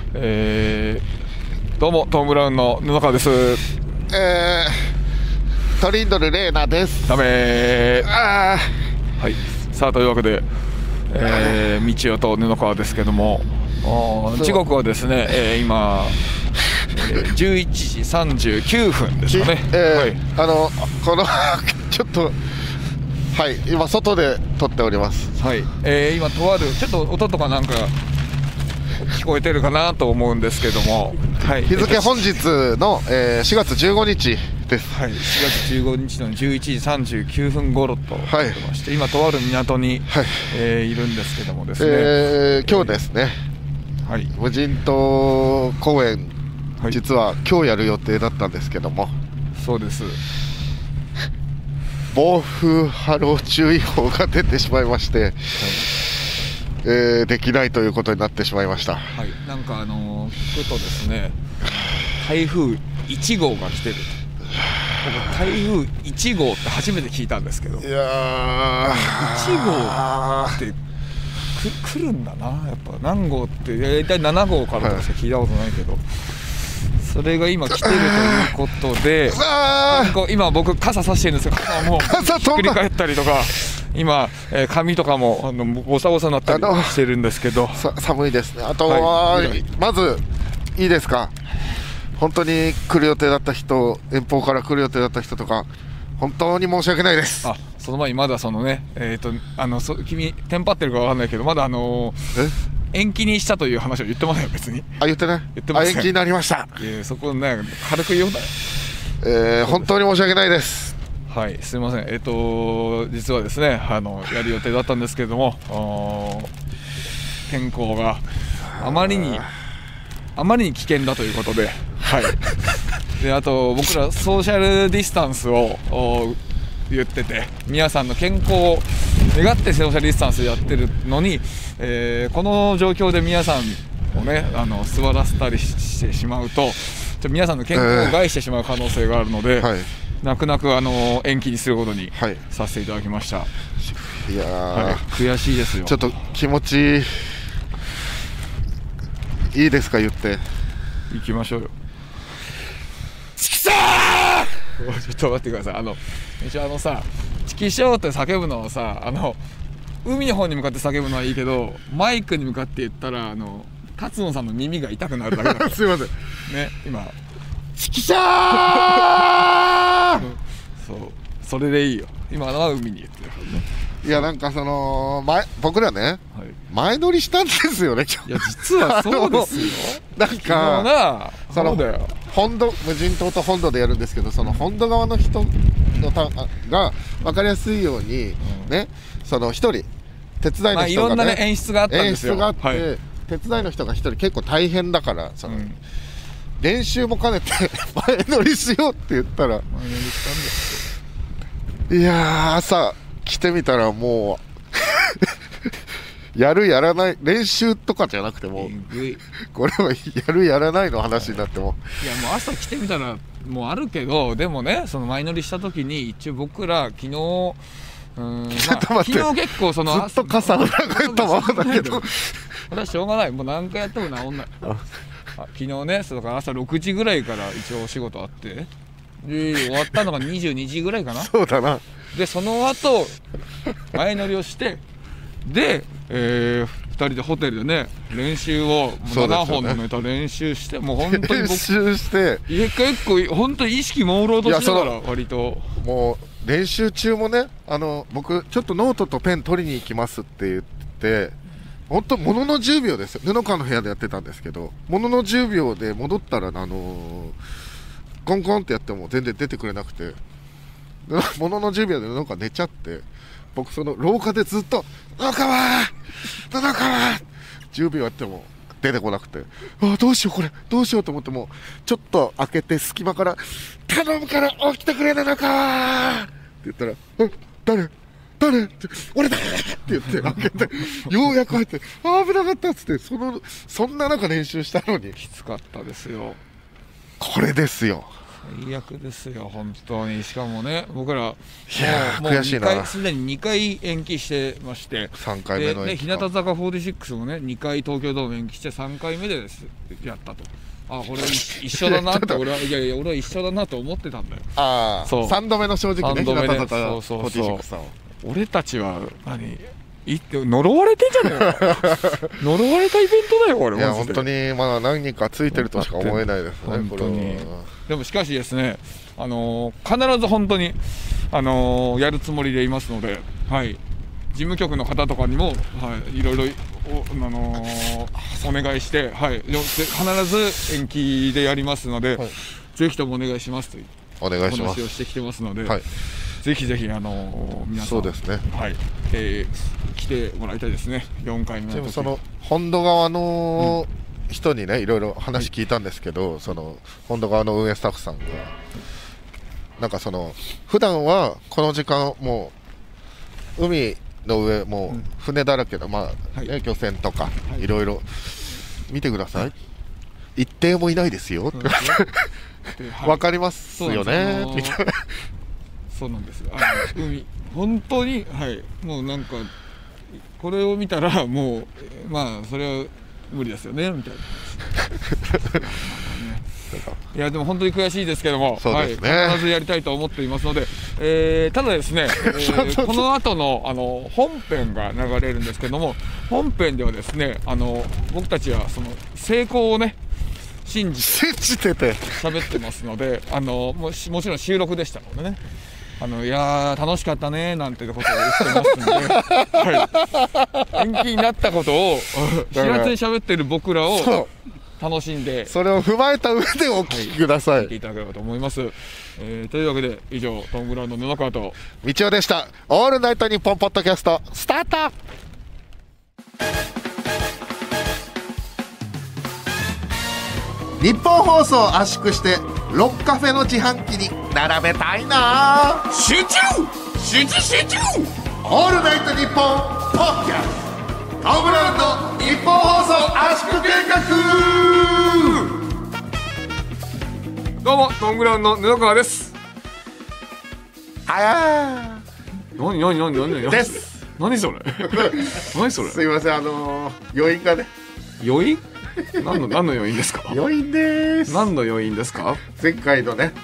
どうもトム・ブラウンの布川です。 トリンドル・レーナです。 ダメー。 あはい、さあというわけで、道夫と布川ですけども、時刻はですね、今、11時39分ですかね。はい、 このちょっとはい今外で撮っております。 はい、今とあるちょっと音とかなんか聞こえてるかなと思うんですけども、はい、 日付本日の、4月15日です。 はい、4月15日の11時39分頃となってまして、今とある港に、いるんですけどもですね、 今日ですね、無人島公演、実は今日やる予定だったんですけども、 そうです、 暴風波浪注意報が出てしまいまして、できないということになってしまいました。 はい、なんか聞くとですね、台風1号が来てると。僕台風1号って初めて聞いたんですけど、 いや 1号って来るんだな。やっぱ何号って大体7号からとかしか聞いたことないけど、それが今来てるということで、今僕傘差してるんですけど、もうひっくり返ったりとか、今、髪とかもボサボサになったりしてるんですけど、 寒いですね。あとは、まずいいですか、本当に来る予定だった人、遠方から来る予定だった人とか、本当に申し訳ないです。 その前にまだそのね、君テンパってるかわかんないけど、まだ延期にしたという話を言ってませんよ、別に。 言ってない。 言ってません。 延期になりました。 そこね、軽く言うなよ。 本当に申し訳ないです。 はい、すみません。実はですね、やる予定だったんですけれども、天候があまりに危険だということで、はい。で、あと僕らソーシャルディスタンスを言ってて、皆さんの健康を願ってソーシャルディスタンスやってるのに、この状況で皆さんをね、座らせたりしてしまうと、皆さんの健康を害してしまう可能性があるので、泣く泣く延期にすることにさせていただきました。 いやー、 悔しいですよ。 ちょっと気持ちいいですか、言って行きましょうよ。チキショーちょっと待ってください。一応さ、チキショーって叫ぶのはさ、海の方に向かって叫ぶのはいいけど、マイクに向かって言ったら達野さんの耳が痛くなるだけだからすいませんね、今チキショーそう、それでいいよ。今は海に言ってるからね。 いや、なんか僕らね、前乗りしたんですよね、今日。 いや、実はそうですよ。 なんかそうだよ、 本土、無人島と本土でやるんですけど、その本土側の人が分かりやすいようにね、その一人手伝いの人がね、 いろんなね演出があったんですよ。 演出があって、手伝いの人が一人結構大変だから、練習も兼ねて前乗りしようって言ったら、 前乗りしたんですよ。いやー、朝来てみたらもうやるやらない、練習とかじゃなくても、これはやるやらないの話になっても、 いや、もう朝来てみたらもうあるけど、でもね、その前乗りした時に一応僕ら昨日ちょっと待って、 昨日結構ずっと傘を投げたままだけどこれはしょうがない、もう何回やっても治んない。昨日ね、だから朝6時ぐらいから一応お仕事あって、で終わったのが22時ぐらいかな。 そうだな。 でその後前乗りをして、で、2人でホテルでね練習を7本のネタ練習して、もう本当に僕練習して結構本当に意識朦朧としながら、割ともう練習中もね、僕ちょっとノートとペン取りに行きますって言って、本当ものの10秒ですよ。布川の部屋でやってたんですけど、ものの10秒で戻ったらコンコンってやっても全然出てくれなくて、ものの10秒で布川寝ちゃって、僕その廊下でずっと布川10秒やっても出てこなくて、どうしようこれどうしようと思って、もちょっと開けて隙間から頼むから起きてくれ布川って言ったら、誰って俺だって言って開けてようやく入って、危なかったっつって、そんな中練習したのに。 きつかったですよ。 これですよ。 最悪ですよ本当に。しかもね僕らもう悔しいな。 すでに2回延期してまして、 3回目ので、日向坂46もね2回東京ドーム延期して3回目でやったと。あ、これ一緒だなって俺は一緒だなと思ってたんだよ。 ああ、 そう 3度目の正直ね、日向坂そう 46さんを。 俺たちは呪われてんじゃねえか呪われたイベントだよこれ。 いや本当にまだ何人かついてるとしか思えないですね本当に。 これは。 でもしかしですね、必ず本当にやるつもりでいますので、はい、事務局の方とかにも、はい、いろいろお願いして、はい、必ず延期でやりますので、はい、ぜひともお願いしますというお願いします話をしてきてますので、 はい、 ぜひぜひ皆さんそうですね、 はい、来てもらいたいですね。4回目の時。 その本土側の人にねいろいろ話聞いたんですけど、はい、その本土側の運営スタッフさんがなんか普段はこの時間もう海の上もう船だらけの、まあね、漁船とかいろいろ見てください、一定もいないですよってわかりますよねみたいな。 そうなんですよ。海本当に、はい、もうなんかこれを見たらもうまあそれは無理ですよねみたいな。いやでも本当に悔しいですけども、 そうですね、 はい、必ずやりたいと思っていますので、ただですね、この後の本編が流れるんですけども、本編ではですね僕たちはその成功をね信じて喋ってますので、もちろん収録でしたのでね、いやー楽しかったねなんてことを言ってますので、はい、延期になったことを平手に喋ってる僕らを楽しんで、 それを踏まえた上でお聞きください。 聞いていただければと思います。というわけで以上トム・ブラウンの布川と道夫でした。オールナイトニッポンポッドキャストスタート。日本放送を圧縮してロッカフェの自販機に並べたいな。 集中オールナイトニッポンポッドキャストトム・ブラウンの日本放送圧縮計画。 どうもトム・ブラウンの布川です。 あや何です。 何それ何それ。 すいません、余韻がね。 余韻何の余韻ですか。 余韻です。 何の余韻ですか。 前回のね、はい、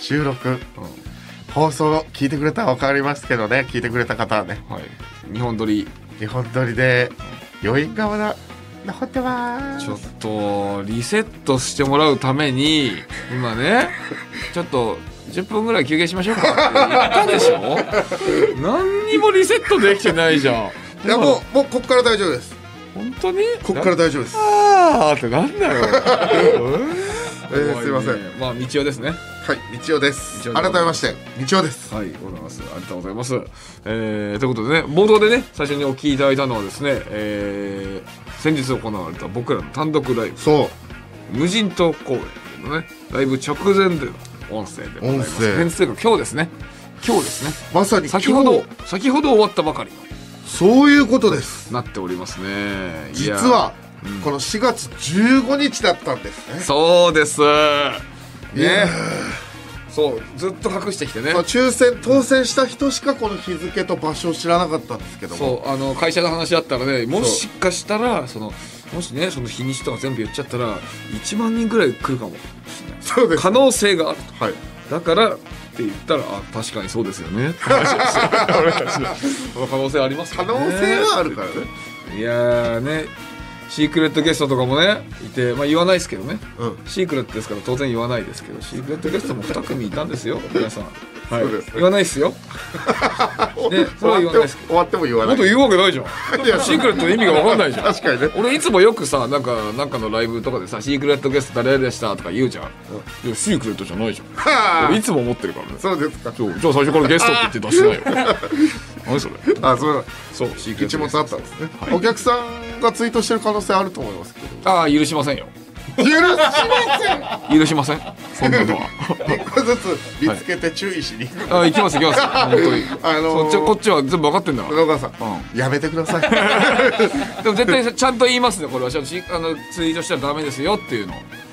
収録、放送聞いてくれたら分かりますけどね、聞いてくれた方はね、はい、2本撮りで余韻がまだ残ってます。 ちょっとリセットしてもらうために今ねちょっと10分ぐらい休憩しましょうかって言ったでしょ何にもリセットできてないじゃん。 いやもうこっから大丈夫です。 本当にこっから大丈夫です。 あーってなんだよすいません。 まあ道夫ですね。 はい、道夫です。改めまして道夫です。 はい、ございます。ありがとうございます。ということでね、冒頭でね最初にお聞きいただいたのはですね、先日行われた僕らの単独ライブ、無人島公演のねライブ直前での音声でございます。編成が今日ですね。 まさに先ほど終わったばかりの。 そういうことです。 なっておりますね。 実は、この4月15日だったんですね。 そうですね。そうずっと隠してきてね。 当選した人しかこの日付と場所を知らなかったんですけども、 そう会社の話あったらね、もしかしたらもしねその日にちとか全部言っちゃったら1万人ぐらい来るかもしれない。 そうです。 可能性があると、 はい、 だからって言ったら確かにそうですよねって話をして俺たちの可能性ありますよね。 可能性はあるからね。 いやーね、シークレットゲストとかもねいて、まあ言わないですけどね、シークレットですから当然言わないですけど、シークレットゲストも2組いたんですよ皆さん。はい、言わないですよ。ね、それは言わないですけど。 終わっても言わない。 もっと言うわけないじゃん。シークレットの意味が分かんないじゃん。 確かにね。 俺いつもよくさなんかのライブとかでさシークレットゲスト誰でしたとか言うじゃん。いやシークレットじゃないじゃん。俺いつも思ってるからね。 そうですか。 じゃあ最初からゲストって言って出しなよ。何それ。そうシークレット。 一物あったんですね。お客さんがツイートしてる可能性あると思いますけど。 許しませんよ。 許しません。そんなのは一個ずつ見つけて注意しに行きます本当に。こっちは全部分かってんだから。 野川さん、やめてください。 でも絶対ちゃんと言いますね。これはツイートしたらダメですよっていうの。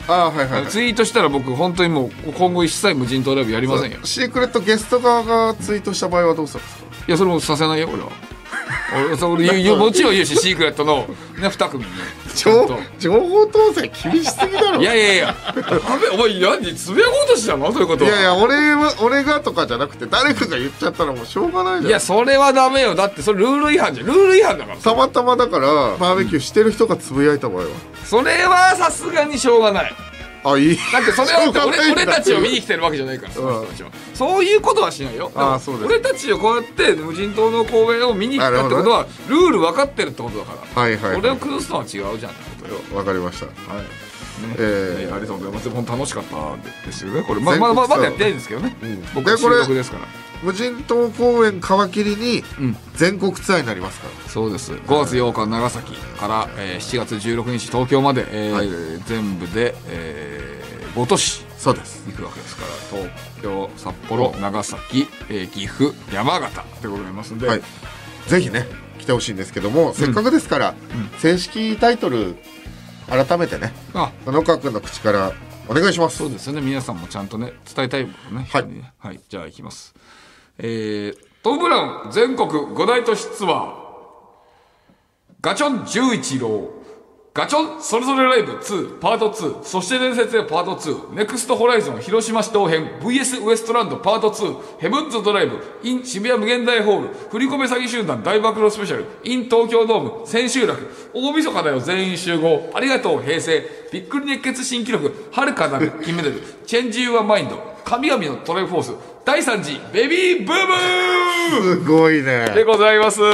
あはいはい、はい、 ツイートしたら僕本当にもう今後一切無人島ライブやりませんよ。 シークレットゲスト側がツイートした場合はどうするんですか？ いやそれもさせないよ俺は。俺もちろん言うしシークレットの、ね、2組に情報統制厳しすぎだろ。 いやお前何つぶやこうとしたのそういうことは。 いや俺がとかじゃなくて誰かが言っちゃったらもうしょうがないじゃん。 いやそれはダメよ。だってそれルール違反じゃん。ルール違反だから。 たまたまだからバーベキューしてる人がつぶやいた場合は、 それはさすがにしょうがない。 あいいだってそれは俺たちを見に来てるわけじゃないから、その人たちはそういうことはしないよ。 あそうです。 俺たちをこうやって無人島の公園を見に来たってことはルール分かってるってことだから、 はいはい、はい、 俺を崩すのは違うじゃんってことよ。 わかりました。 はいねありがとうございます。本当楽しかったですよねこれ。まだやってないんですけどね、僕は収録ですから。 無人島公園皮切りに全国ツアーになりますから、 そうです。5月8日長崎から、7月16日東京まで、全部で、5都市そうです行くわけですから、東京、札幌、長崎、岐阜、山形でございますんで、 はい、ぜひね来てほしいんですけども、せっかくですから、正式タイトル改めてね野川君の口からお願いします。 そうですよね。皆さんもちゃんとね伝えたいものね。はい、じゃあいきます。トム・ブラウン全国5大都市ツアーガチョン11郎ガチョンそれぞれライブ2パート2そして伝説へパート2ネクストホライゾン広島市東編 VS ウエストランドパート2ヘブンズドライブ in 渋谷無限大ホール振り込め詐欺集団大暴露スペシャル in 東京ドーム千秋楽大晦日だよ全員集合ありがとう平成びっくり熱血新記録遥かなる金メダルチェンジユアマインド神々のトライフォース第3次ベビーブームすごいねでございます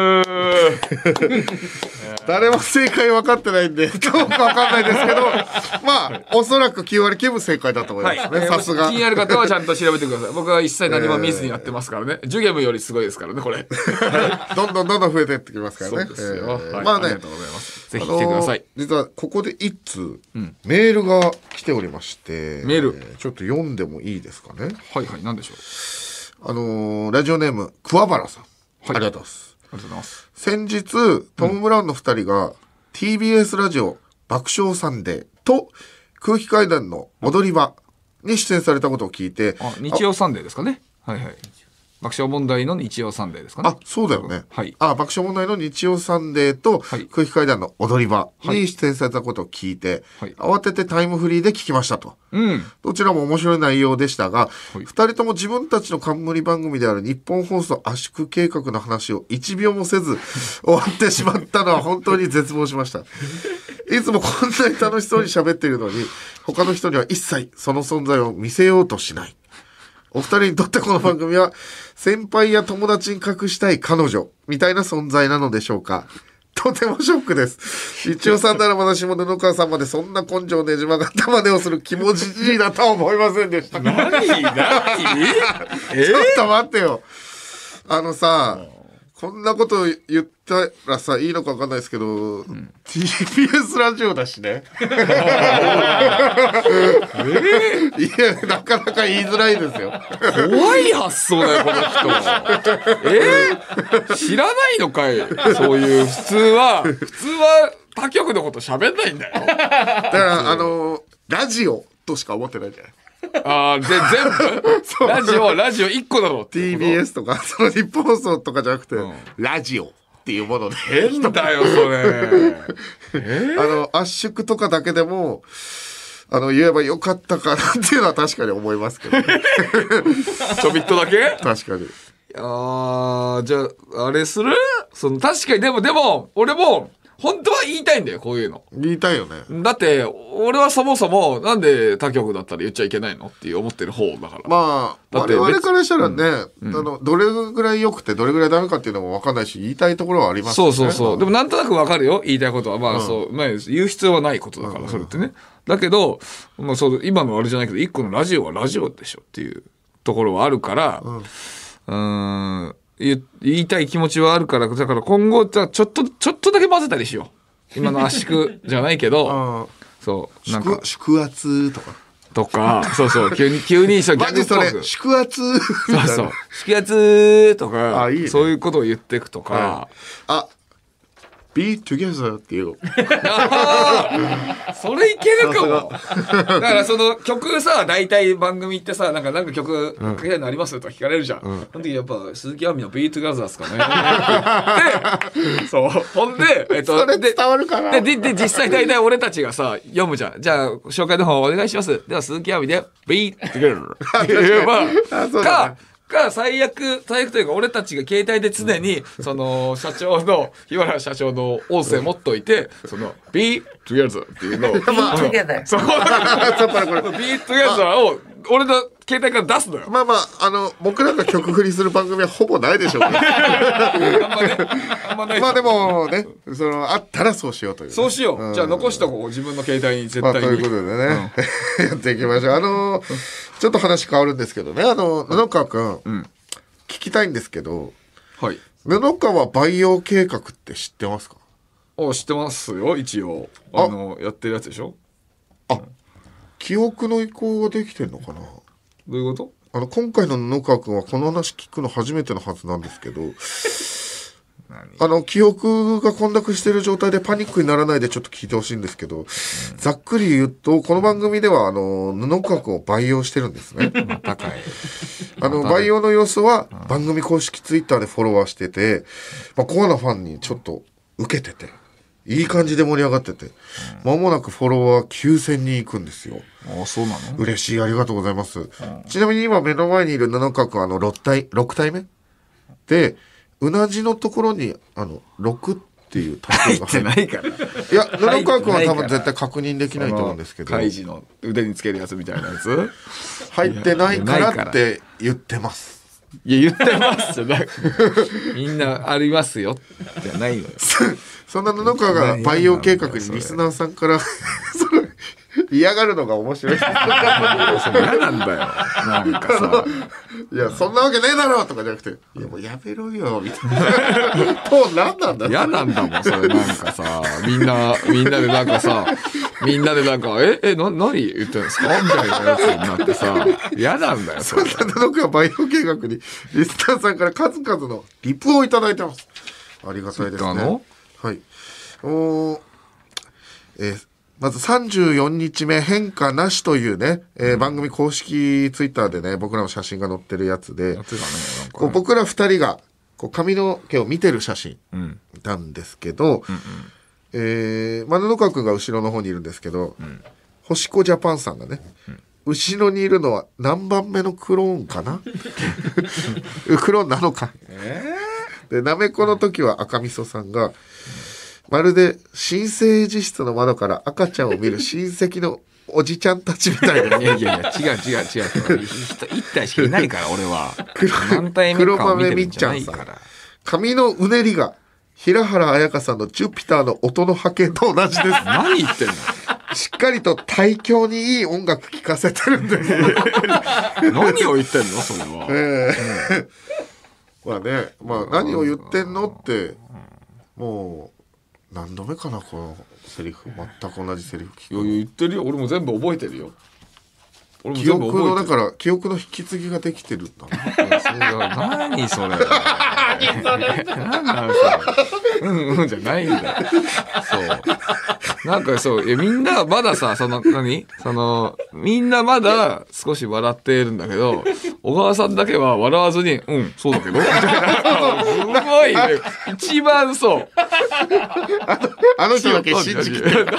誰も正解分かってないんでどうか分かんないですけどまあおそらく9割9分正解だと思いますね。さすが気になる方はちゃんと調べてください。僕は一切何も見ずにやってますからね。ジュゲムよりすごいですからねこれどんどん増えていってきますからね。 そうですよ、 まあね、 ありがとうございます。ぜひ来てください。 実はここで一通、メールが来ておりましてメール、 ちょっと読んでもいいですかね。 はい何でしょう。ラジオネーム桑原さん、ありがとうございます。 ありがとうございます。 先日トム・ブラウンの2人が、TBS ラジオ爆笑サンデーと空気階段の踊り場に出演されたことを聞いて、 日曜サンデーですかね。はい爆笑問題の日曜サンデーですかね。 そうだよね。 はい。 爆笑問題の日曜サンデーと空気階段の踊り場に出演されたことを聞いて、慌ててタイムフリーで聞きましたと。どちらも面白い内容でしたが、2人とも自分たちの冠番組である日本放送圧縮計画の話を1秒もせず終わってしまったのは本当に絶望しました。いつもこんなに楽しそうに喋っているのに、他の人には一切その存在を見せようとしない。お二人にとってこの番組は先輩や友達に隠したい彼女みたいな存在なのでしょうか。とてもショックです。一応さんならまだ下布川さんまでそんな根性ねじ曲がった真似をする気持ちいいなとは思いませんでした。 何ちょっと待ってよ。こんなこと言ったらさいいのか分かんないですけど、TBS ラジオだしね。いやなかなか言いづらいですよ。 怖い発想だよこの人。知らないのかい。そういう普通は他局のこと喋んないんだよ。だからラジオとしか思ってないじゃない。 全部ラジオ1個だろうって TBS とかその日本放送とかじゃなくて、ラジオっていうもので変だよそれ。 圧縮とかだけでも言えばよかったかなっていうのは確かに思いますけど、ね、 ちょびっとだけ確かに。 じゃああれする確かにでも俺も本当は言いたいんだよこういうの。 言いたいよね。 だって俺はそもそもなんで他局だったら言っちゃいけないのって思ってる方だから。 だって我々からしたらね、どれぐらい良くてどれぐらいダメかっていうのも分かんないし言いたいところはありますよね。 そうでもなんとなく分かるよ言いたいことは。言う必要はないことだからそれってね。だけど、今のあれじゃないけど一個のラジオはラジオでしょっていうところはあるから、言いたい気持ちはあるから、だから今後じゃあちょっとだけ混ぜたりしよう。今の圧縮じゃないけど、 なんか縮圧とか急にギャグトーク縮圧縮圧とかいいね、 そういうことを言っていくとか、 Be together っていうそれいけるかも。だからその曲さ、大体番組ってさ、なんか曲かけたいのありますとか聞かれるじゃん。その時やっぱ鈴木亜美のビートガザーですかね。で、そう。ほんで、 それ伝わるかな。 で、実際大体俺たちがさ、読むじゃん。じゃあ、紹介の方お願いします。では鈴木亜美で、ビートガザーって言えば、最悪というか俺たちが携帯で常にその日原社長の音声持っといてその Be Together っていうのを Be Together そうビートギャザーを俺の携帯から出すのよ。 まあ僕らが曲振りする番組はほぼないでしょうね。 あんまない。 まあでもね、あったらそうしようという、ね。 そうしよう。じゃあ残しとこう自分の携帯に絶対に。 ということでね、やっていきましょう。ちょっと話変わるんですけどね、布川くん、聞きたいんですけど、 はい。 布川培養計画って知ってますか？ 知ってますよ、一応。やってるやつでしょ？ 記憶の移行ができてんのかな？ どういうこと？ 今回の布川くんはこの話聞くの初めてのはずなんですけど、記憶が混濁している状態でパニックにならないでちょっと聞いてほしいんですけど、ざっくり言うと、この番組では布川くんを培養してるんですね。 高い。 培養の様子は番組公式ツイッターでフォロワーしてて、コアなファンにちょっと受けてて、いい感じで盛り上がってて、間もなくフォロワー9000人いくんですよ。 そうなの？ 嬉しい、ありがとうございます。ちなみに今目の前にいる布川くん6体目で、うなじのところに6っていうタトゥーが入ってないから。 いや、布川くんは多分絶対確認できないと思うんですけど、 カイジの腕につけるやつみたいなやつ入ってないからって言ってます。 いや、言ってますよ。みんなありますよじゃないのよ。 そんな布川が培養計画にリスナーさんから嫌がるのが面白い。 それ嫌なんだよ。なんかさ。 いや、そんなわけねえだろとかじゃなくて、いや、もうやめろよ、みたいな。と、何なんだ嫌なんだもん、それなんかさ、みんなでなんかさ、何言ってるんですかみたいなやつになってさ、嫌なんだよ、それ。 そんな布川培養計画にリスナーさんから数々のリプをいただいてます。ありがたいですね。はい。まず34日目変化なしというね、番組公式ツイッターでね、僕らの写真が載ってるやつで、僕ら2人が髪の毛を見てる写真なんですけど、布川くんが後ろの方にいるんですけど、星子ジャパンさんがね、後ろにいるのは何番目のクローンかなクローンなのか。で、なめこの時は赤味噌さんが、まるで新生児室の窓から赤ちゃんを見る親戚のおじちゃんたちみたいな。 いや、違う。一体しかいないから、俺は。 黒豆みっちゃんさん。髪のうねりが平原綾香さんのジュピターの音の波形と同じです。 何言ってんの？ しっかりと対響にいい音楽聴かせてるんです。 何を言ってんのそれは。 何を言ってんのって、もう、何度目かなこのセリフ、全く同じセリフ聞く。 いや言ってるよ、俺も全部覚えてるよ。 記憶のだから記憶の引き継ぎができてるんだな。 何それ。何なんそれ。じゃないんだよ。そうなんかそう、いやみんなまださ、みんなまだ少し笑ってるんだけど、小川さんだけは笑わずにそうだけどみたいな。すごいね、一番そう。 あの人だけ信じきってる。 何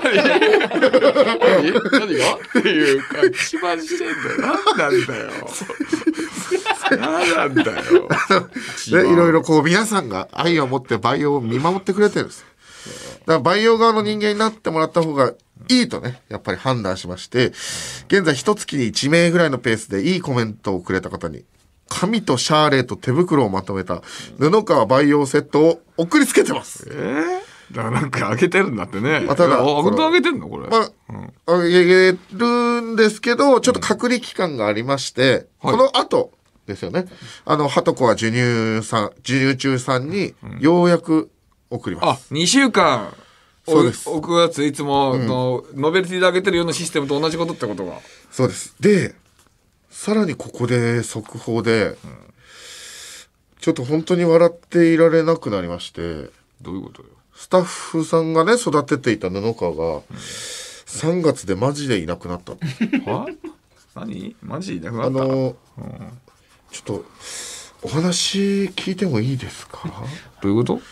がっていうか一番してんだよ。何なんだよ。何なんだよ。 いろいろ皆さんが愛を持って培養を見守ってくれてるんです。だから培養側の人間になってもらった方がいいとね、やっぱり判断しまして、現在一月に1名ぐらいのペースでいいコメントをくれた方に、紙とシャーレーと手袋をまとめた布川培養セットを送りつけてます。 だからなんかあげてるんだってね。 ただ本当あげてんのこれ。 あげるんですけど、ちょっと隔離期間がありまして、この後ですよね。はとこは授乳中さんにようやく送ります。 2週間。 そうです。 置くやついつものノベルティであげてるようなシステムと同じことってことが。 そうです。で、さらにここで速報で、ちょっと本当に笑っていられなくなりまして。 どういうことよ。 スタッフさんがね、育てていた布川が、 3月でマジでいなくなったは何マジでいなくなった、 ちょっとお話聞いてもいいですか？ どういうこと？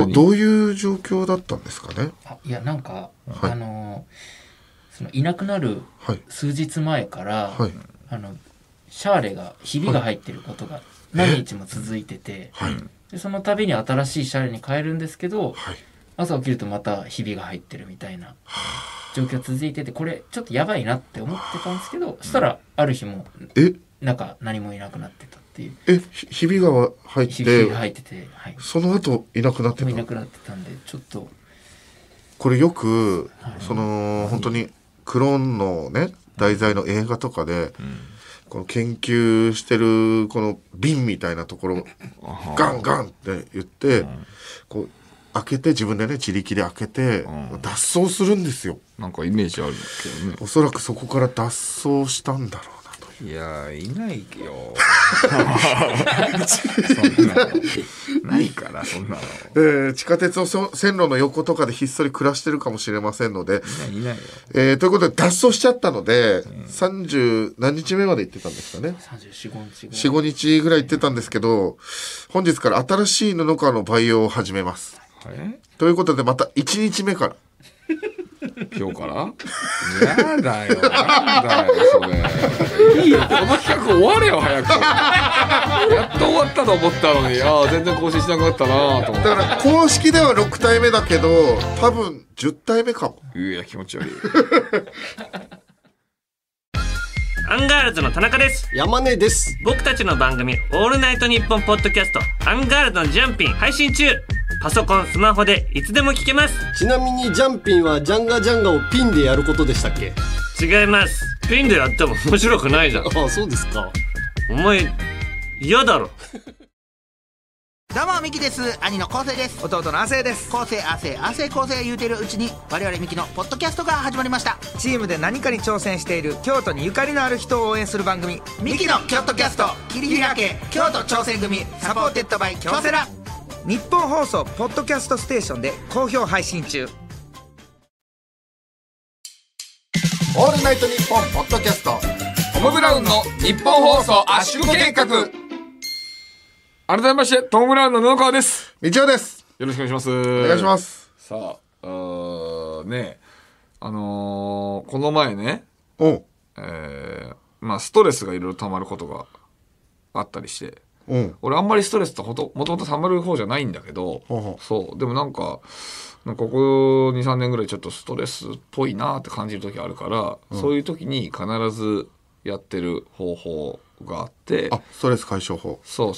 どういう状況だったんですかね？ いやなんか、 はいそのいなくなるはい数日前から、 はいシャーレがひびが入ってることが何日も続いてて、 はいでその度に新しいシャーレに変えるんですけど、 はい朝起きるとまたひびが入ってるみたいな状況が続いてて、これちょっとやばいなって思ってたんですけど、そしたらある日もなんか何もいなくなってたっていう。 ひびが入っひびてが入ってて、はい、 その後いなくなってた。 もういなくなってたんで、ちょっとこれよくはいその本当にクローンのね題材の映画とかで、この研究してるこの瓶みたいなところガンガンって言って、こう開けて自分でね自力で開けて脱走するんですよ。 なんかイメージあるけどね。 おそらくそこから脱走したんだろうなという。 いやいないよそんなのないからそんなの。 地下鉄を線路の横とかでひっそり暮らしてるかもしれませんので、 いないよ。 ということで脱走しちゃったので、30何日目まで行ってたんですかね。 34、5日ぐらい。 4、5日ぐらい行ってたんですけど、本日から新しい布川の培養を始めます。ということでまた1日目から今日からやだよなんだよそれ。いいよこの企画終われよ早く。やっと終わったと思ったのに全然更新しなくなったなと思って。 だから公式では6体目だけど多分10体目かも。 いや気持ち悪い。 アンガールズの田中です。 山根です。 僕たちの番組オールナイトニッポンポッドキャストアンガールズのジャンピン配信中。パソコンスマホでいつでも聞けます。 ちなみにジャンピンはジャンガジャンガをピンでやることでしたっけ？ 違います。ピンでやっても面白くないじゃん。 ああ、そうですか。 お前嫌だろ。 どうもミキです。兄の昴生です。弟の亜生です。昴生亜生亜生昴生言うてるうちに我々ミキのポッドキャストが始まりました。 チームで何かに挑戦している京都にゆかりのある人を応援する番組、 ミキの京都キャスト切り開け京都挑戦組サポーテッドバイ京セラ。 日本放送ポッドキャストステーションで好評配信中。 オールナイトニッポンポッドキャストトム・ブラウンの日本放送圧縮計画。改めましてトム・ブラウンの布川です。 みちおです。 よろしくお願いします。 お願いします。 さあねこの前ねおまあストレスがいろいろ溜まることがあったりして、俺あんまりストレスってもともと溜まる方じゃないんだけど、そうでもなんかここ 2,3 年ぐらいちょっとストレスっぽいなって感じる時あるから、そういう時に必ずやってる方法があって、 ストレス解消法。 そう、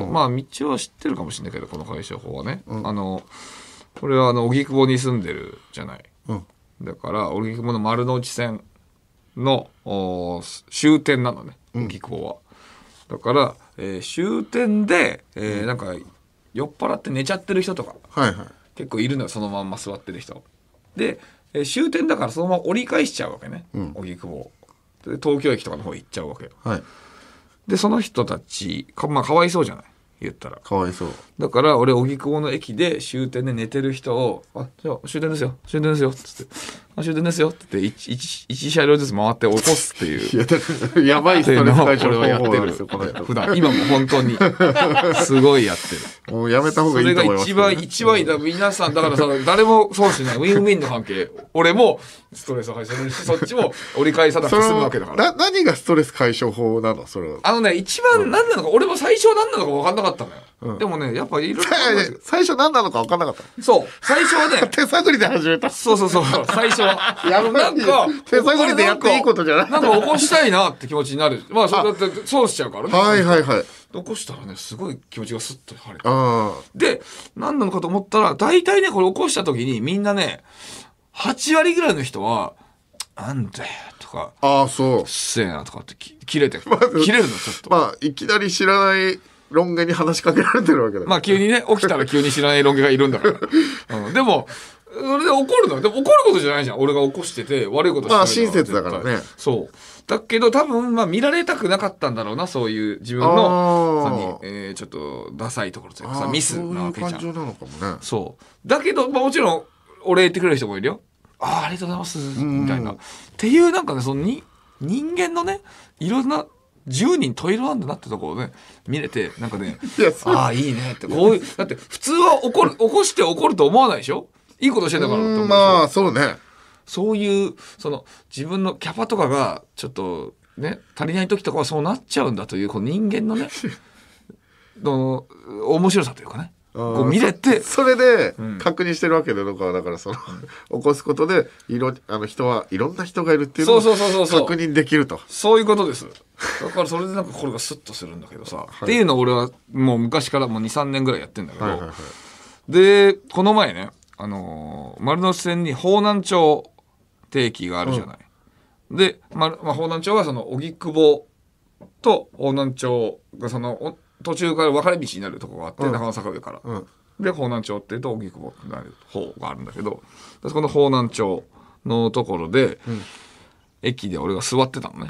まあ道は知ってるかもしれないけどこの解消法はね、これは荻窪に住んでるじゃない、だから荻窪の丸の内線の終点なのね荻窪は。だから、終点で、なんか酔っ払って寝ちゃってる人とか、結構いるのよそのまんま座ってる人で、終点だからそのまま折り返しちゃうわけね荻窪で東京駅とかの方行っちゃうわけよ。でその人たちまあかわいそうじゃない言ったら。 かわいそう。 だから俺荻窪の駅で終点で寝てる人をじゃあ終点ですよ終点ですよっつって終点ですよって言って1車両ずつ回って起こすっていう。 いやだからやばいストレス解消法なんですよこの人。 普段今も本当にすごいやってる。 もうやめた方がいいと思います。 それが一番いいだ皆さんだからさ誰も損しないウィンウィンの関係。俺もストレスを解消するしそっちも折り返さなくて済むわけだから。 何がストレス解消法なのそれは。 一番何なのか、俺も最初は何なのか分かんなかったのよ、でもねやっぱいろいろ最初何なのか分かんなかった。 そう最初はね手探りで始めた。 そう最初はなんか手探りでやっていいことじゃない。 なんか起こしたいなって気持ちになる。まあそれだって損しちゃうからね。起こしたらねすごい気持ちがスッと晴れて、で何なのかと思ったら大体ねこれ起こした時にみんなね8割ぐらいの人はなんだよとかうっせえなとかって切れるのちょっと。 まあいきなり知らないロン毛に話しかけられてるわけだ。 まあ急にね起きたら急に知らないロン毛がいるんだから、でもそれで怒るの。でも怒ることじゃないじゃん俺が起こしてて悪いことしてる。 親切だからね。 そうだけど多分まあ見られたくなかったんだろうなそういう自分のちょっとダサいところというかさミスなわけじゃん。 そういう感情なのかもね。 そうだけど、まあ、もちろんお礼言ってくれる人もいるよ。 ありがとうございますみたいな、っていうなんかねその人間のねいろんな10人十色なんだなってところをね見れてなんかねああいいねってこういうだって普通は起こして怒ると思わないでしょ。いいことしてんだからって思うでしょ。 まあそうね。 そういうその自分のキャパとかがちょっとね足りない時とかはそうなっちゃうんだというこの人間のねの面白さというかねこう見れてそれで確認してるわけで、だからその起こすことで人はいろんな人がいるっていうのを確認できると。 そういうことです。だからそれでなんかこれがスッとするんだけどさ、っていうのを俺はもう昔からもう 2,3 年ぐらいやってんだけど、でこの前ね丸ノ内線に方南町って駅があるじゃない、で、方南町はその荻窪と方南町がその途中から分かれ道になるところがあって、中野坂上から、で方南町っていうと荻窪ってなる方があるんだけど、そこの方南町のところで、駅で俺が座ってたのね、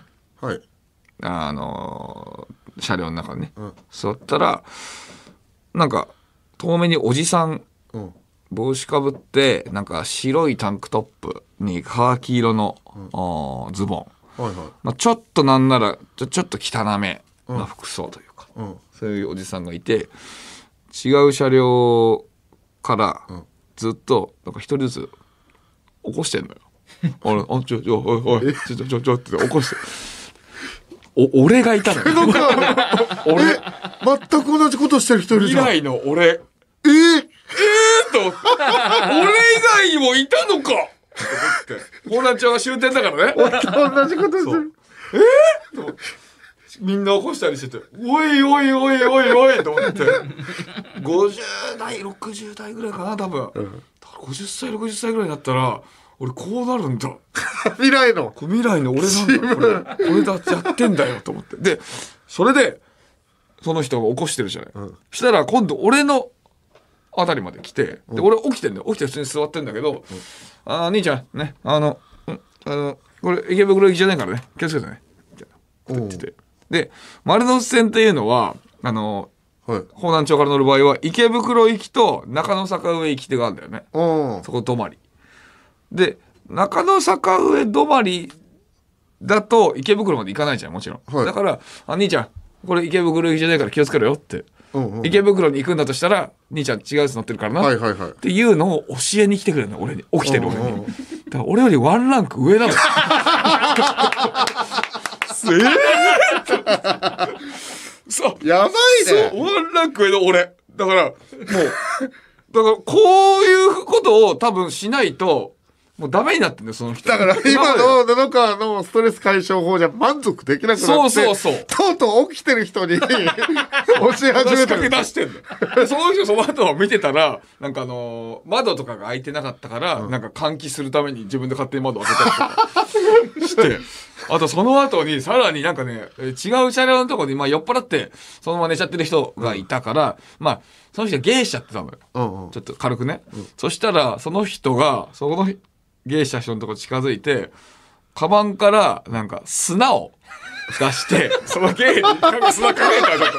車両の中にね、座ったらなんか遠目におじさん、帽子かぶってなんか白いタンクトップにカーキ色の、ズボン、ちょっとなんならちょっと汚めな服装というか、そういうおじさんがいて、違う車両からずっとなんか一人ずつ起こしてんのよ。おいおいって起こして俺がいたのよ。 俺全く同じことしてる人いるじゃん。 未来の俺と俺以外にもいたのかと思って方南町は終点だからね。 同じことしてる。 とみんな起こしたりしてておいおいおいおいおいと思って50代60代ぐらいかな多分、50歳60歳ぐらいになったら俺こうなるんだ未来の俺なんだこれだやってんだよと思って、でそれでその人が起こしてるじゃない、そしたら今度俺のあたりまで来て、で俺起きてんだよ。起きて普通に座ってんだけど、兄ちゃんねこれ池袋行きじゃないからね気をつけてねみたいな言ってて、で丸ノ内線っていうのは方南町から乗る場合は池袋行きと中野坂上行きってがあるんだよね。そこ止まりで中野坂上止まりだと池袋まで行かないじゃんもちろん、だから兄ちゃんこれ池袋行きじゃないから気をつけろよって、池袋に行くんだとしたら兄ちゃん違うやつ乗ってるからな、っていうのを教えに来てくれるの俺に、起きてる俺に、だから俺よりワンランク上なのそうやばいね。 そうワンランク上の俺だからこういうことを多分しないともうダメになってんだよその人。 だから今の布川のストレス解消法じゃ満足できなくなって、とうとう起きてる人に教え始めた。 出してんだその人その後見てたらなんか窓とかが開いてなかったから、なんか換気するために自分で勝手に窓開けたりとかしてあとその後にさらになんかね違う車両のところに酔っ払ってそのまま寝ちゃってる人がいたから、その人がゲーしちゃってたのよ、ちょっと軽くね、そしたらその人がそこのゲーした人のとこ近づいてカバンからなんか砂を出してそのゲーになんか砂かけたらう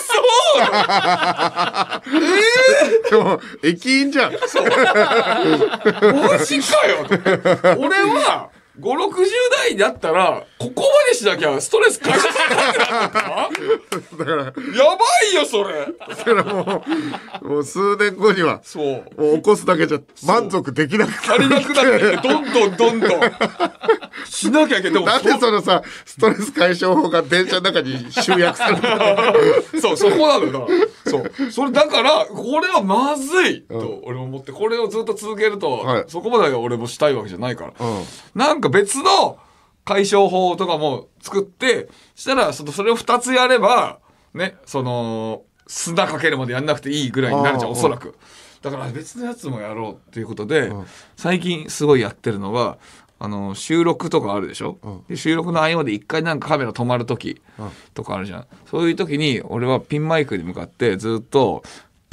そでも駅員じゃん。 そうマジかよ俺は5、60代だったらここまでしなきゃストレス解消されなくなっただからやばいよそれ。 だからもう数年後にはもう起こすだけじゃ満足できなく足りなくなってどんどんしなきゃいけない。 なんでそのさストレス解消法が電車の中に集約されたそこなのよ。それだからこれはまずいと俺も思ってこれをずっと続けると、そこまでは俺もしたいわけじゃないから、なんか別の解消法とかも作ってしたらそれを2つやればね砂かけるまでやんなくていいぐらいになるじゃんおそらく。だから別のやつもやろうっていうことで、最近すごいやってるのが収録とかあるでしょ、で収録の合間で一回なんかカメラ止まる時とかあるじゃん、そういう時に俺はピンマイクに向かってずっと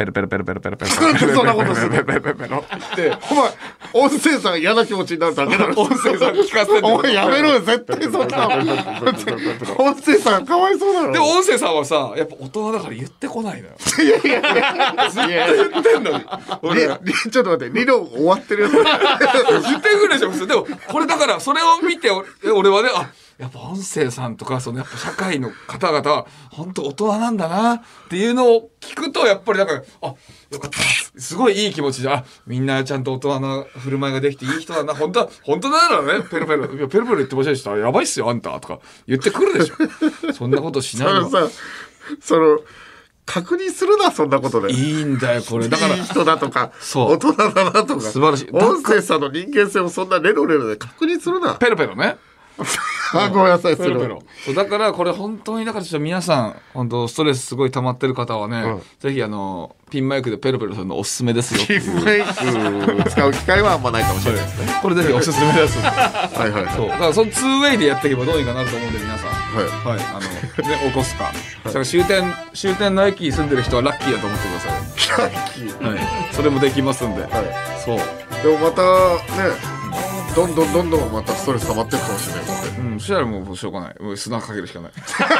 ペロペロペロペロペロペロなんでそんなことするペロペロペロペロってお前音声さん嫌な気持ちになるだけだろ。 音声さん聞かせてお前やめろよ、絶対そんな。音声さんかわいそうだろ。 でも音声さんはさやっぱ大人だから言ってこないのよ。 いやいやいやずっと言ってんのに。ちょっと待って、理論終わってるやつ。 言ってくるでしょ普通。でもこれだからそれを見て俺はねやっぱ音声さんとかやっぱ社会の方々は本当大人なんだなっていうのを聞くとやっぱりだからよかったすごいいい気持ちでみんなちゃんと大人な振る舞いができていい人だな本当ならねペロペロいやペロペロ言ってませんでしたやばいっすよあんたとか言ってくるでしょ。そんなことしないの。 その確認するなそんなことで。 いいんだよこれだからいい人だとかそう大人だなとか素晴らしい。 音声さんの人間性をそんなレロレロで確認するな。 ペロペロね。 ごめんなさい、 ペロペロ。そうだからこれ本当にだからちょっと皆さん本当ストレスすごい溜まってる方はね、ぜひピンマイクでペロペロするのおすすめですよ。 ピンマイク使う機会はあんまないかもしれないですね。 これぜひおすすめです。 はいはい。 そうだからその2ウェイでやっていけばどうにかなると思うんで皆さんはいね起こすか。だから終点の駅に住んでる人はラッキーだと思ってください。 ラッキー。 はい。それもできますんで。そう。 でもまたね。どんどんまたストレス溜まってるかもしれないもんね。 うん、そしたらもうしょうがない。もう砂かけるしかない。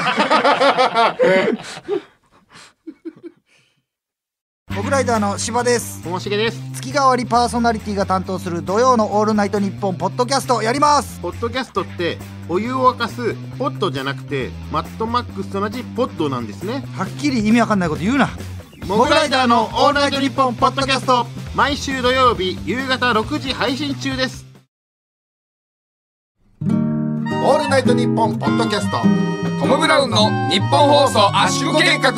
モグライダーの柴です。 ともしげです。 月替わりパーソナリティが担当する土曜のオールナイトニッポンポッドキャストやります。 ポッドキャストってお湯を沸かすポットじゃなくてマットマックスと同じポットなんですね。 はっきり意味わかんないこと言うな。 モグライダーのオールナイトニッポンポッドキャスト毎週土曜日夕方6時配信中です。 オールナイトニッポンポッドキャストトム・ブラウンの日本放送圧縮計画。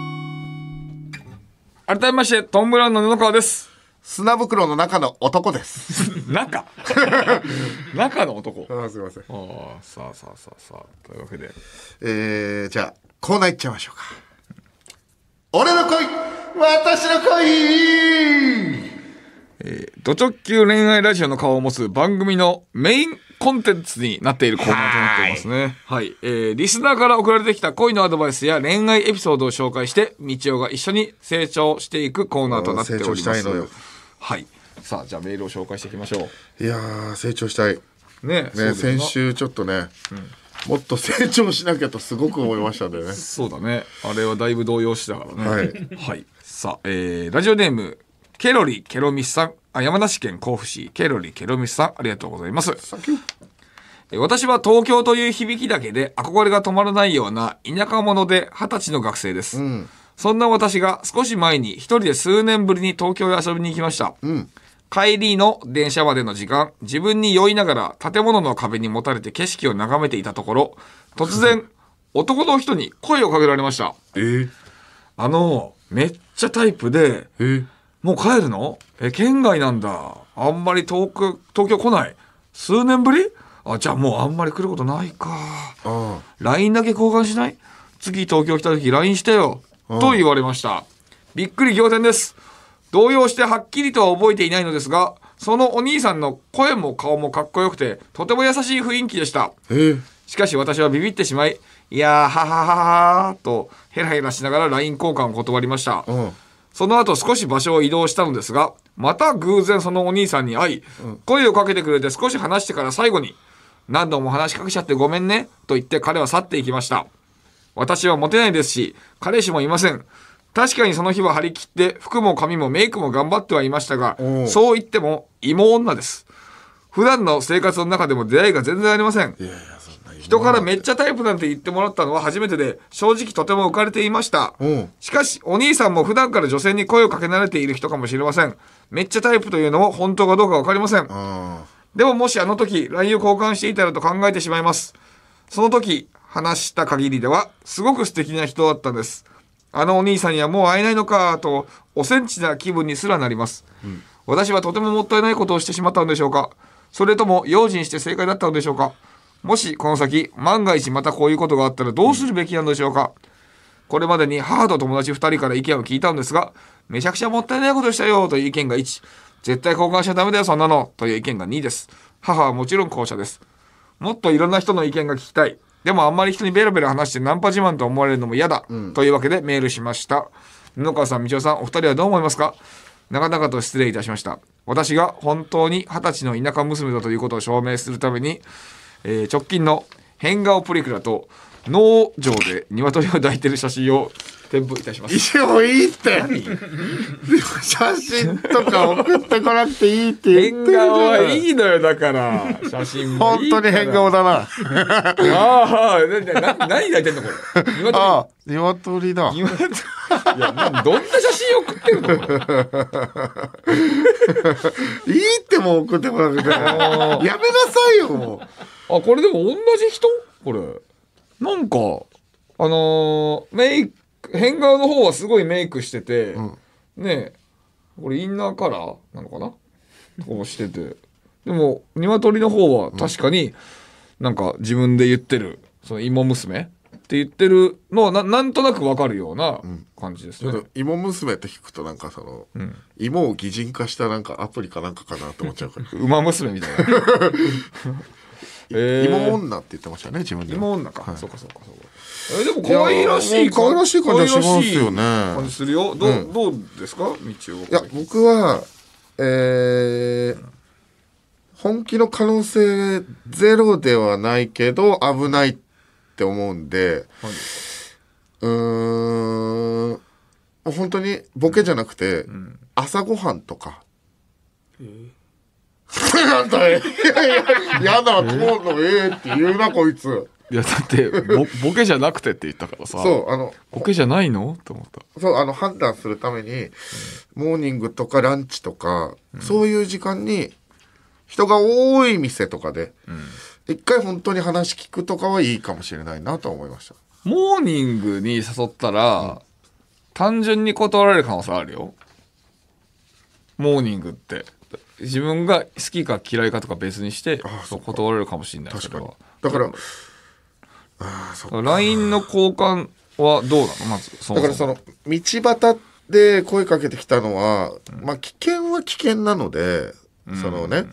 改めましてトム・ブラウンの布川です。 砂袋の中の男です。 中の男。 すいません。 さあというわけでじゃあコーナー行っちゃいましょうか。俺の恋私の恋ド直球恋愛ラジオの顔を持つ番組のメインコンテンツになっているコーナーとなっていますね。はい、リスナーから送られてきた恋のアドバイスや恋愛エピソードを紹介して道夫が一緒に成長していくコーナーとなっております。 成長したいのよ。 はい。さあじゃあメールを紹介していきましょう。いやー成長したいね。 先週ちょっとね、もっと成長しなきゃとすごく思いましたんでね。 そうだね。あれはだいぶ動揺してたからね。 はい。 はい。さあ、ラジオネームケロリケロミスさん、山梨県甲府市ケロリケロミスさん、ありがとうございます。私は東京という響きだけで憧れが止まらないような田舎者で20歳の学生です。そんな私が少し前に一人で数年ぶりに東京へ遊びに行きました。帰りの電車までの時間、自分に酔いながら建物の壁にもたれて景色を眺めていたところ、突然男の人に声をかけられました。めっちゃタイプで、もう帰るの？県外なんだ。あんまり東京来ない。数年ぶり？じゃあもうあんまり来ることないか。LINE だけ交換しない？次東京来た時 LINE してよ。と言われました。びっくり仰天です。動揺してはっきりとは覚えていないのですが、そのお兄さんの声も顔もかっこよくて、とても優しい雰囲気でした。しかし私はビビってしまい、いやーははははとヘラヘラしながら LINE 交換を断りました。その後少し場所を移動したのですが、また偶然そのお兄さんに会い、声をかけてくれて少し話してから最後に、何度も話しかけちゃってごめんねと言って彼は去っていきました。私はモテないですし、彼氏もいません。確かにその日は張り切って服も髪もメイクも頑張ってはいましたが、そう言っても芋女です。普段の生活の中でも出会いが全然ありません。人からめっちゃタイプなんて言ってもらったのは初めてで、正直とても浮かれていました。しかしお兄さんも普段から女性に声をかけ慣れている人かもしれません。めっちゃタイプというのも本当かどうか分かりません。でももしあの時 LINE を交換していたらと考えてしまいます。その時話した限りではすごく素敵な人だったんです。あのお兄さんにはもう会えないのかとおセンチな気分にすらなります。私はとてももったいないことをしてしまったのでしょうか。それとも用心して正解だったのでしょうか。もしこの先万が一またこういうことがあったらどうするべきなのでしょうか。これまでに母と友達2人から意見を聞いたんですが、めちゃくちゃもったいないことしたよという意見が1、絶対交換しちゃダメだよそんなのという意見が2です。母はもちろん後者です。もっといろんな人の意見が聞きたい。でもあんまり人にベラベラ話してナンパ自慢と思われるのも嫌だ、というわけでメールしました。 布川さん、道夫さん、お二人はどう思いますか？長々と失礼いたしました。私が本当に20歳の田舎娘だということを証明するために、直近の変顔プリクラと農場で鶏を抱いてる写真を添付いたします。 一応いいって写真とか送ってこなくていいって言ってるじゃん。 変顔はいいのよ、だから写真もいいから。 本当に変顔だな。 ああ、何抱いてんのこれ。鶏。 ああ、鶏だ。 いや、どんな写真送ってるのこれ。 いいってもう送ってこなくて。やめなさいよ、もう。 あ、これでも同じ人これ。なんか、メイク、変顔の方はすごいメイクしてて、ねえ、これインナーカラーなのかなこうしてて。でも、鶏の方は確かになんか自分で言ってる、その芋娘って言ってるのはなんとなくわかるような感じですね。 芋娘って聞くとなんかその、芋を擬人化したなんかアプリかなんかかなって思っちゃうから。 馬娘みたいな。 芋女って言ってましたね、自分で。 芋女か。そうかそうかそうか。でも可愛らしい可愛らしい感じしますよね。 感じするよ。どうですか、道夫。 いや、僕は本気の可能性ゼロではないけど危ないって思うんで、本当にボケじゃなくて、朝ごはんとか。なんだやだ、通るのって言うなこいつ。 いやだってボケじゃなくてって言ったからさ。 そうボケじゃないのって思った。 そう判断するために、モーニングとかランチとか、そういう時間に人が多い店とかで、一回本当に話聞くとかはいいかもしれないなと思いました。 モーニングに誘ったら、単純に断られる可能性あるよ。モーニングって自分が好きか嫌いかとか別にして断られるかもしれない。 確かに。だから LINE の交換はどうなのまず。 だからその道端で声かけてきたのは、まあ危険は危険なので、そのね、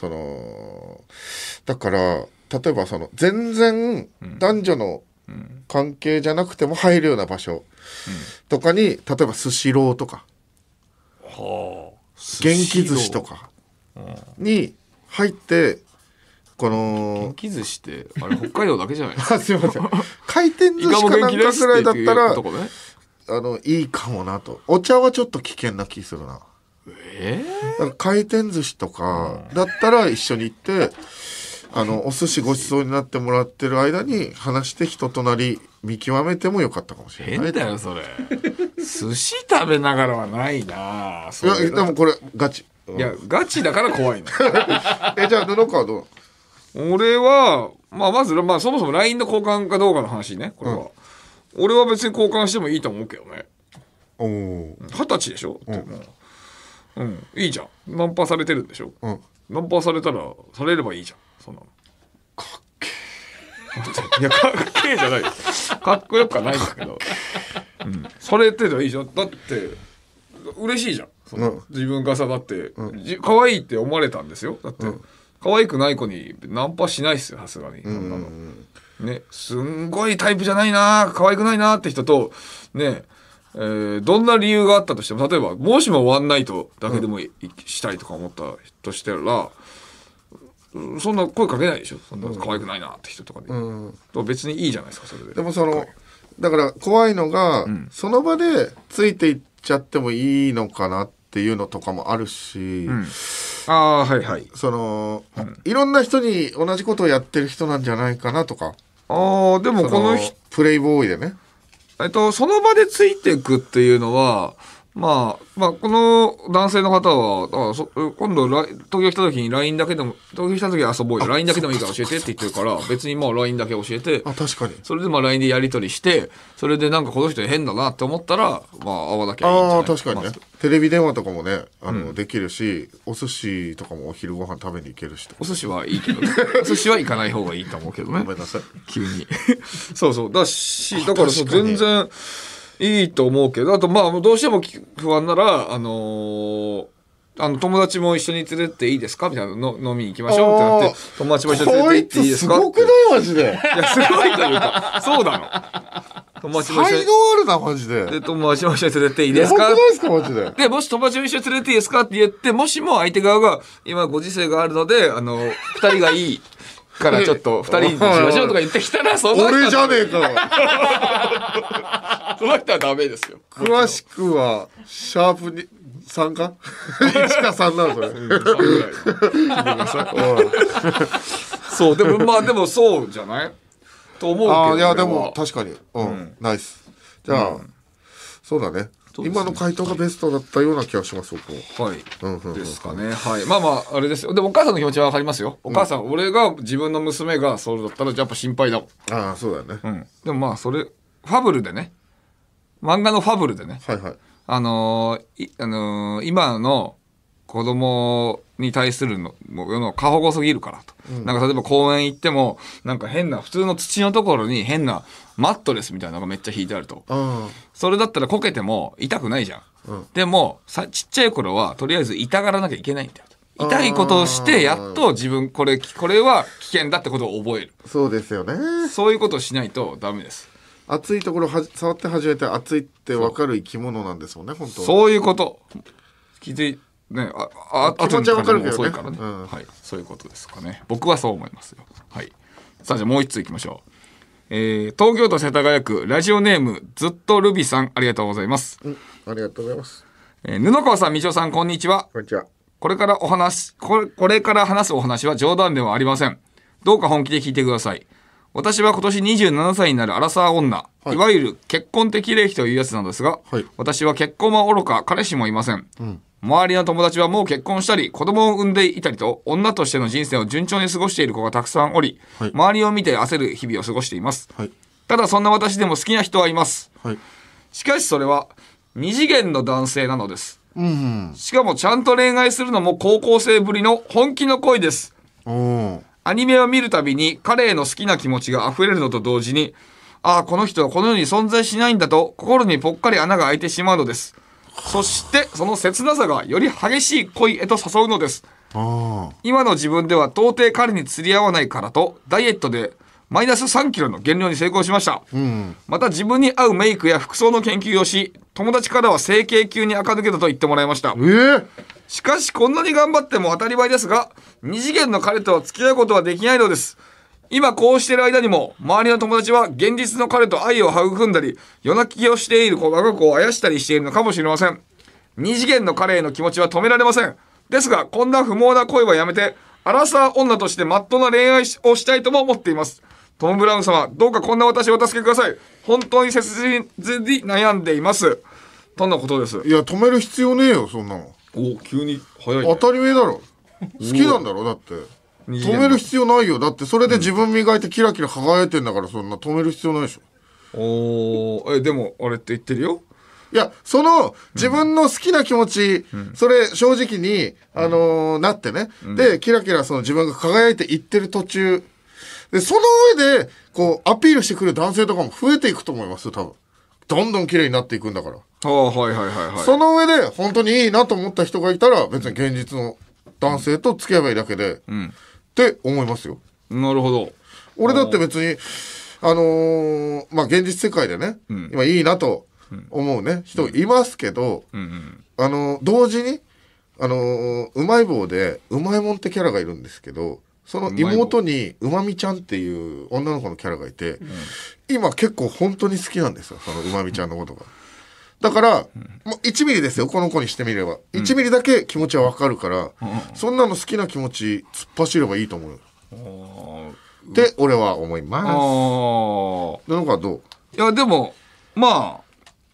だから例えばその全然男女の関係じゃなくても入るような場所とかに、例えばスシローとか、元気寿司とかに入って、この元気寿司ってあれ北海道だけじゃないですか。 すいません。回転寿司かなんかぐらいだったらいいかもなと。お茶はちょっと危険な気するな。だから回転寿司とかだったら一緒に行って、お寿司ごちそうになってもらってる間に話して人となり見極めてもよかったかもしれない。 変だよそれ。寿司食べながらはないな。 いやでもこれガチ。 いやガチだから怖いの。 じゃあ布川どう？ 俺は、まず、そもそも LINE の交換かどうかの話ね、これは。俺は別に交換してもいいと思うけどね。20歳でしょ、いいじゃん。ナンパされてるんでしょ、ナンパされたら、されればいいじゃん。そんなの。 かっけいや、かっけえじゃない。かっこよくはないんだけど。されてたらいいじゃん。だって、嬉しいじゃん。自分がさ、だって、可愛いって思われたんですよ。だって。可愛くない子にナンパしないっすよ、さすがに。ね、すんごいタイプじゃないな、可愛くないなって人と、ね、どんな理由があったとしても、例えば、もしもワンナイトだけでもしたいとか思ったとしたら、そんな声かけないでしょ、そんな可愛くないなって人とかに。別にいいじゃないですか、それで。 でもだから怖いのが、その場でついていっちゃってもいいのかなっていうのとかもあるし、 はいはい。 いろんな人に同じことをやってる人なんじゃないかなとか。 でもこの人プレイボーイでね。 その場でついていくっていうのは、この男性の方は、今度東京来た時に LINE だけでも、東京来た時遊ぼうよ。LINE だけでもいいから教えてって言ってるから、別にLINE だけ教えて、 確かに。 それでLINE でやり取りして、それでなんかこの人変だなって思ったら、会わなきゃいいんじゃない。 確かにね。テレビ電話とかもね、できるし、お寿司とかもお昼ご飯食べに行けるし。 お寿司はいいけどね。お寿司は行かない方がいいと思うけどね。 ごめんなさい。 急に。だから全然、いいと思うけど、あとどうしても不安なら、友達も一緒に連れてっていいですかみたいなの飲みに行きましょうってなって、友達も一緒に連れて行っていいですかって。 すごくないマジで。 いや、すごいというか、そうなの。 友達も一緒に才能あるなマジで。 で友達も一緒に連れていいですかやばくないですかマジで。 でもし友達も一緒に連れていいですかって言って、もしも相手側が今ご時世があるので2人がいいからちょっと2人にしましょうとか言ってきたら、その人は俺じゃねえか。 その人はダメですよ。 詳しくはシャープに3か1か3なのそれ。 そうでもそうじゃないと思うけど。 いやでも確かにナイス。じゃあそうだね。今の回答がベストだったような気がします。 はいですかね。はい。まああれですよ。でもお母さんの気持ちはわかりますよ。お母さん、俺が自分の娘がそうだったらやっぱ心配だもん。 ああそうだよね。 でもそれファブルでね、漫画のファブルでね、 はいはい。 今の子供に対するの世の過保護すぎるからと、なんか例えば公園行ってもなんか変な普通の土のところに変なマットレスみたいなのがめっちゃ引いてあると、それだったらこけても痛くないじゃん、でもちっちゃい頃はとりあえず痛がらなきゃいけないんだよと、痛いことをしてやっと自分これは危険だってことを覚える。 そうですよね。 そういうことをしないとダメです。 熱いところ触って初めて熱いって分かる生き物なんですもんね本当。 そういうこと気づいね、 気持ちは分かるけどね。 遅いからね、はい、そういうことですかね。僕はそう思いますよ。はい。さあじゃあもう一ついきましょう。東京都世田谷区ラジオネームずっとルビさん、ありがとうございます。 ありがとうございます。 布川さん、みちおさん、こんにちは。 こんにちは。これから話すお話は冗談ではありません。どうか本気で聞いてください。私は今年27歳になるアラサー女、いわゆる結婚適齢期というやつなんですが、私は結婚はおろか彼氏もいません。周りの友達はもう結婚したり子供を産んでいたりと、女としての人生を順調に過ごしている子がたくさんおり、周りを見て焦る日々を過ごしています。ただそんな私でも好きな人はいます。しかしそれは二次元の男性なのです。しかもちゃんと恋愛するのも高校生ぶりの本気の恋です。アニメを見るたびに彼への好きな気持ちが溢れるのと同時に、この人はこの世に存在しないんだと心にぽっかり穴が開いてしまうのです。そしてその切なさがより激しい恋へと誘うのです。今の自分では到底彼に釣り合わないからとダイエットでマイナス3キロの減量に成功しました。また自分に合うメイクや服装の研究をし、友達からは整形級に垢抜けたと言ってもらいました。しかしこんなに頑張っても当たり前ですが、二次元の彼とは付き合うことはできないのです。今こうしている間にも周りの友達は現実の彼と愛を育んだり、夜泣きをしている我が子をあやしたりしているのかもしれません。二次元の彼への気持ちは止められません。ですがこんな不毛な恋はやめて、アラサー女としてまっとうな恋愛をしたいとも思っています。トム・ブラウン様、どうかこんな私をお助けください。本当に切実に悩んでいます。とのことです。 いや止める必要ねえよそんなの。 急に早い、 当たり前だろ。好きなんだろだって。止める必要ないよ。だってそれで自分磨いてキラキラ輝いてんだから、そんな止める必要ないでしょ。でもあれって言ってるよ。 いやその自分の好きな気持ち、それ正直になってね、でキラキラその自分が輝いていってる途中で、その上でこうアピールしてくる男性とかも増えていくと思いますよ多分。どんどん綺麗になっていくんだから。その上で本当にいいなと思った人がいたら、別に現実の男性と付き合えばいいだけで、って思いますよ。 なるほど。 俺だって別に現実世界でね、今いいなと思うね人いますけど、同時にうまい棒でうまいもんってキャラがいるんですけど、その妹にうまみちゃんっていう女の子のキャラがいて、今結構本当に好きなんですよ、そのうまみちゃんのことが。だから、もう1ミリですよ、この子にしてみれば。1ミリだけ気持ちはわかるから、そんなの好きな気持ち突っ走ればいいと思うよ。って俺は思います。なんかどう？ いやでも遠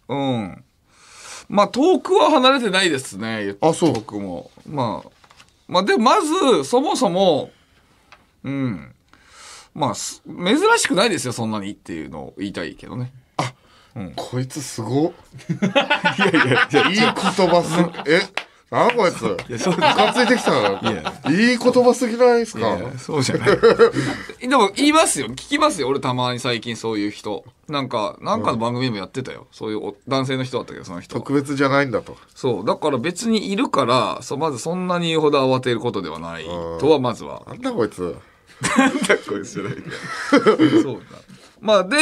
くは離れてないですね。 そう。 僕もでまずそもそも珍しくないですよそんなにっていうのを言いたいけどね。 こいつすごっ。いやいい言葉なんこいつムカついてきたな。いい言葉すぎないですか。 そうじゃないでも言いますよ、聞きますよ。俺たまに最近そういう人なんかの番組でもやってたよ、そういう男性の人だったけど、その人特別じゃないんだと。 そうだから別にいるからまずそんなに言うほど慌てることではないとはまずは。 なんだこいつなんだこいつじゃないそうだ。で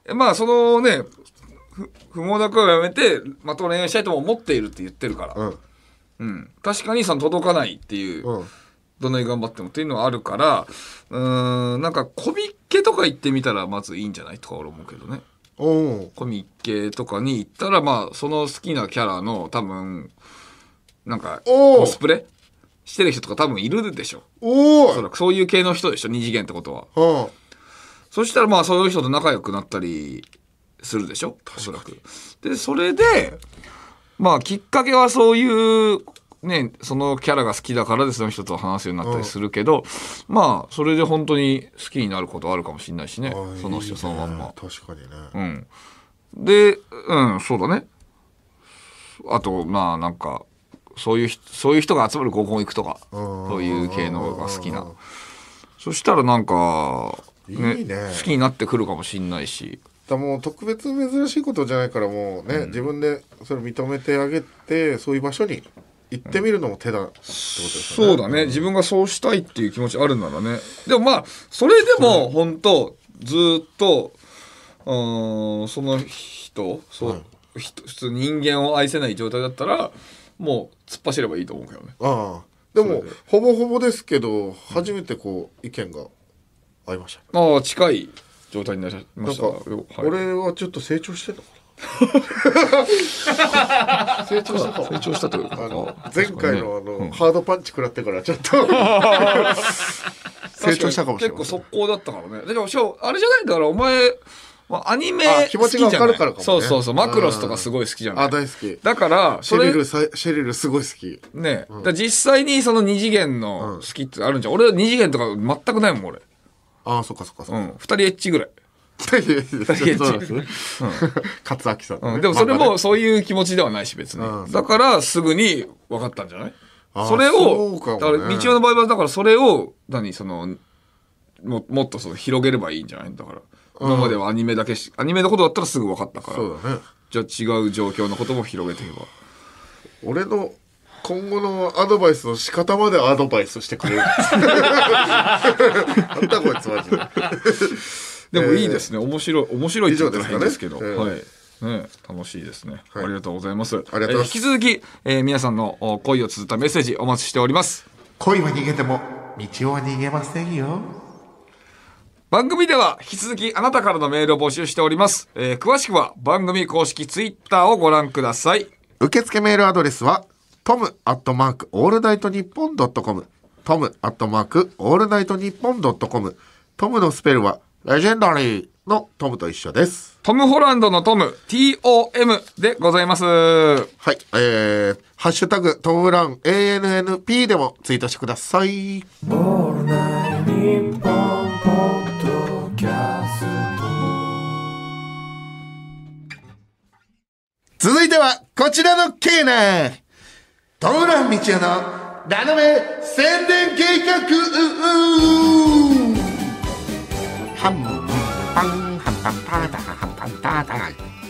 まあそのね不毛な声をやめてまともな恋愛したいとも思っているって言ってるから、確かにその届かないっていう、どんなに頑張ってもっていうのはあるから、なんかコミッケとか行ってみたらまずいいんじゃないとか俺思うけどね。コミッケとかに行ったらまあその好きなキャラの多分なんかコスプレしてる人とか多分いるでしょ。おそらくそういう系の人でしょ、二次元ってことは。そしたらまあそういう人と仲良くなったりするでしょ、おそらく。でそれでまあきっかけはそういうね、そのキャラが好きだからでその人と話すようになったりするけど、まあそれで本当に好きになることあるかもしれないしね、その人そのまんま。 確かにね。 で、そうだね。あとまあなんかそういう人が集まる合コン行くとか、そういう系のが好きな。そしたらなんかね、好きになってくるかもしれないし。 だもう特別珍しいことじゃないからもうね、自分でそれ認めてあげてそういう場所に行ってみるのも手だってことですよね。 そうだね、自分がそうしたいっていう気持ちあるならね。でもまあそれでも本当ずっとその人普通人間を愛せない状態だったらもう突っ走ればいいと思うけどね。 でもほぼほぼですけど初めてこう意見が合いました。 近い状態になりました。 俺はちょっと成長してんのかな。成長したというか前回のハードパンチ食らってからちょっと成長したかもしれない。 結構速攻だったからね。でもあれじゃないんだからお前アニメ気持ちが分かるからかもね。 そうマクロスとかすごい好きじゃない。 大好きだからシェリルすごい好きね。実際にその二次元の好きってあるんじゃん。俺は二次元とか全くないもん俺。 そっか 2人エッチぐらい。 そうですね。勝明さん。 でもそれもそういう気持ちではないし別に。だからすぐに分かったんじゃない？それをだから道夫の場合はだからそれをもっと広げればいいんじゃない？だから今まではアニメのことだったらすぐ分かったから。 そうだね。じゃあ違う状況のことも広げていけば。 俺の今後のアドバイスの仕方までアドバイスしてくれる。なんだこいつマジで。 でもいいですね。面白いって言ったら変ですけど、はいね、楽しいですね。ありがとうございます。引き続き、皆さんの恋を綴ったメッセージお待ちしております。 恋は逃げても道は逃げませんよ。 番組では引き続きあなたからのメールを募集しております。詳しくは番組公式ツイッターをご覧ください。 受付メールアドレスはtom@allnightnippon.com tom@allnightnippon.com トムのスペルはレジェンダリーのトムと一緒です。 トム・ホランドのトム TOM でございます。 はい、ハッシュタグトムブラウン ANNP でもツイートしてください。続いてはこちらのコーナー、トムブラウン道夫のラノベ宣伝計画。ハンパンハンパンパータハンパンタータ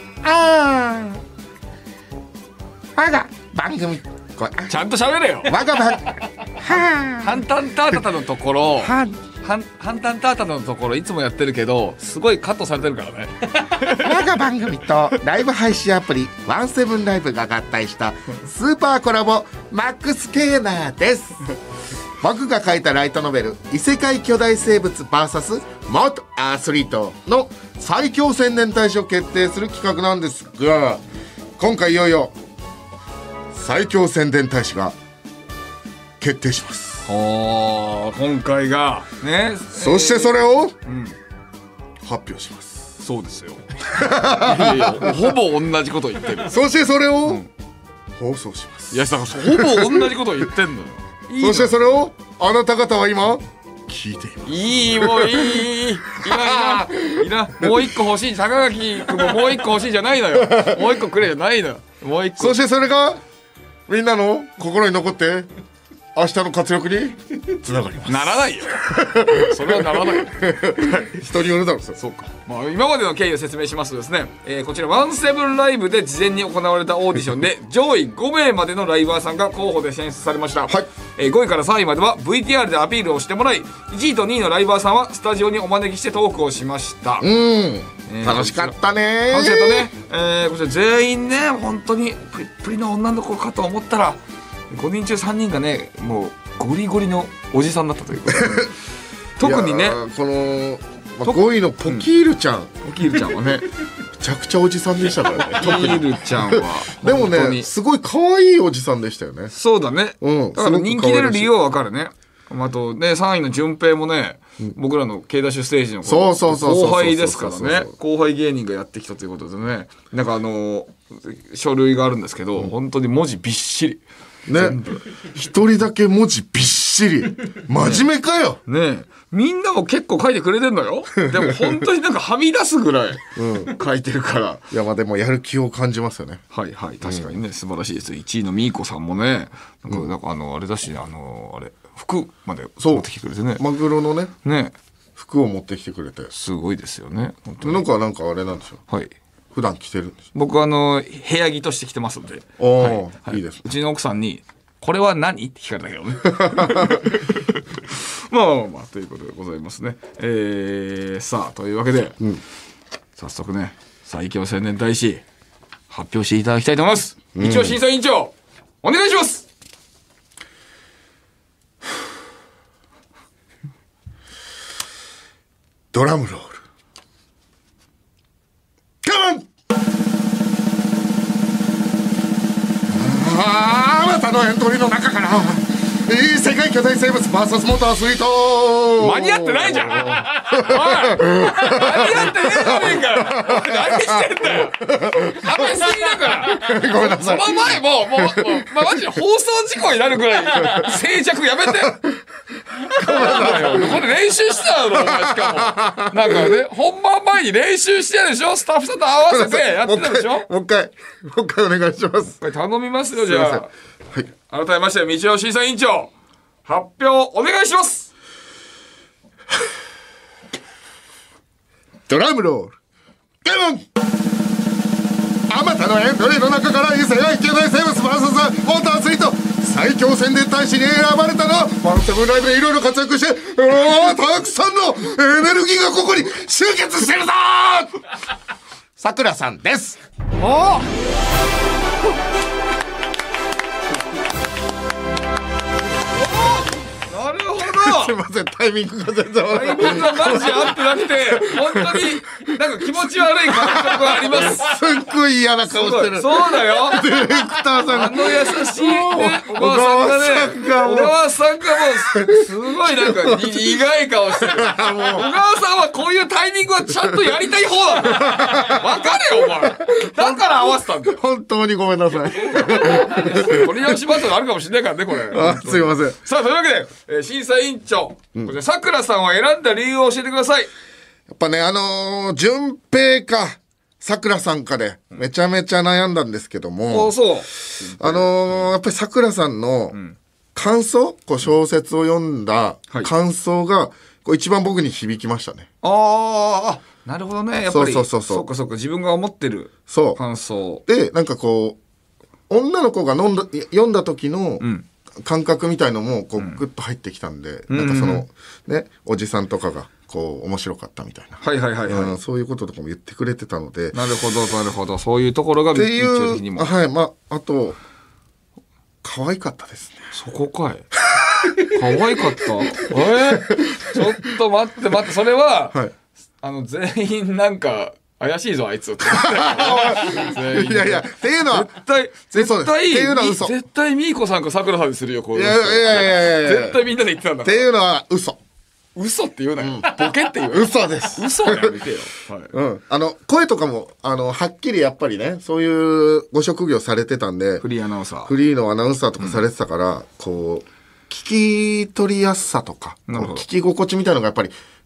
我が番組ちゃんと喋れよ。 我が番ハンタンタータタのところハンタンタータのところいつもやってるけどすごいカットされてるからね。 我が番組とライブ配信アプリワンセブンライブが合体したスーパーコラボマックスケーナーです。僕が書いたライトノベル異世界巨大生物 VS 元アスリートの最強宣伝大使を決定する企画なんですが、今回いよいよ最強宣伝大使が決定します。 今回がね、 そしてそれを、発表します。 そうですよ。いやいやほぼ同じこと言ってる。 そしてそれを、放送します。 いやだからほぼ同じこと言ってんのよ。 そしてそれをあなた方は今聞いています。 いいもういいいらもう一個欲しい。坂垣君ももう一個欲しいじゃないのよ。もう一個くれじゃないのよ。もう一個。 そしてそれがみんなの心に残って明日の活力につながります。 ならないよそれはならないよ人によるだろう。 そうか、まあ、今までの経緯を説明しますとですね、こちらワンセブンライブで事前に行われたオーディションで上位5名までのライバーさんが候補で選出されました、 はい 5位から3位までは VTR でアピールをしてもらい、1位と2位のライバーさんはスタジオにお招きしてトークをしました。 楽しかったね。 楽しかったね。こちら全員ね本当にプリプリの女の子かと思ったら5人中3人がねもうゴリゴリのおじさんだったということで特にねこの、5位のポキールちゃん、 ポキールちゃんはねめちゃくちゃおじさんでしたからね。 ポキールちゃんはでも本当にねすごい可愛いおじさんでしたよね。 そうだね、 うんだから人気出る理由はわかるね。あとね3位の順平もね、僕らの K ダッシュステージのそう後輩ですからね、後輩芸人がやってきたということでね、なんか書類があるんですけど、本当に文字びっしりね、一人だけ文字びっしり真面目かよねえ、みんなも結構書いてくれてんのよでも本当になんかはみ出すぐらい書いてるから、 いやまあでもやる気を感じますよね。 はいはい確かにね、素晴らしいです。1位のみーこさんもねなんかあれだしあれ服まで持ってきてくれてね、 マグロのねね服を持ってきてくれて、 すごいですよね本当に。 なんかあれなんですよ、 はい、 普段着てるんです。 僕部屋着として着てますんで、 おー、いいです。 うちの奥さんにこれは何って聞かれたけどねまあということでございますね。さあというわけで、早速ね最強宣伝大使発表していただきたいと思います。一応審査委員長お願いします。 ドラムロールカモン。あなたのエントリーの中から世界巨大生物 VS モータースイート間に合ってないじゃんおい間に合ってねえじゃねえかおい何してんだよ食べ過ぎだからごめんなさい。 その前もマジで放送事故になるぐらい静寂やめてこれ練習してたのお前しかもなんかね本番前に練習してるでしょ、スタッフさんと合わせてやってたでしょ。 もう一回お願いします。 これ頼みますよ。じゃあはい、 改めまして道夫審査委員長発表お願いします。 ドラムロールカモン。あまたのエントリーの中から世界巨大生物 VS モータースイート最強宣伝大使に選ばれたのはワンセブンライブでいろいろ活躍してたくさんのエネルギーがここに集結してるぞさくらさんです。 おなるほどすいません、タイミングが全然タイミングがマジ合ってなくて本当になんか気持ち悪い感覚がありますすっごい嫌な顔してる。 そうだよディレクターさんが優しい、ね、小川さんがもうすごいなんか苦い顔してる。小川さんはこういうタイミングはちゃんとやりたい方なんだよ。わかれよお前。だから合わせたんだよ。 本当にごめんなさい。 取り直しバトルあるかもしれないからねこれ。 すいません。 さあというわけで、審査委員長、これさくらさんを選んだ理由を教えてください。 やっぱね順平かさくらさんかでめちゃめちゃ悩んだんですけども、 そうやっぱりさくらさんの感想、こう小説を読んだ感想がこう一番僕に響きましたね。 あなるほどね。やっぱりそうか自分が思ってる感想で、なんかこう女の子が読んだ時の感覚みたいのもこうグッと入ってきたんで、なんかそのねおじさんとかがこう面白かったみたいな、そういうこととかも言ってくれてたので、 なるほどそういうところがって日常的にもはい、まああと可愛かったですね。 そこかい可愛かったちょっと待ってそれは、 はい、 全員なんか怪しいぞあいつっていやっていうのは絶対ミーコさんかさくらさんにするよこういうの。いや絶対みんなで言ってたんだっていうのは嘘って言うなよ、ボケって言う嘘です。 嘘やめてよ、 声とかもはっきりやっぱりねそういうご職業されてたんで、 フリーアナウンサーフリーのアナウンサーとかされてたから、こう聞き取りやすさとか聞き心地みたいなのがやっぱり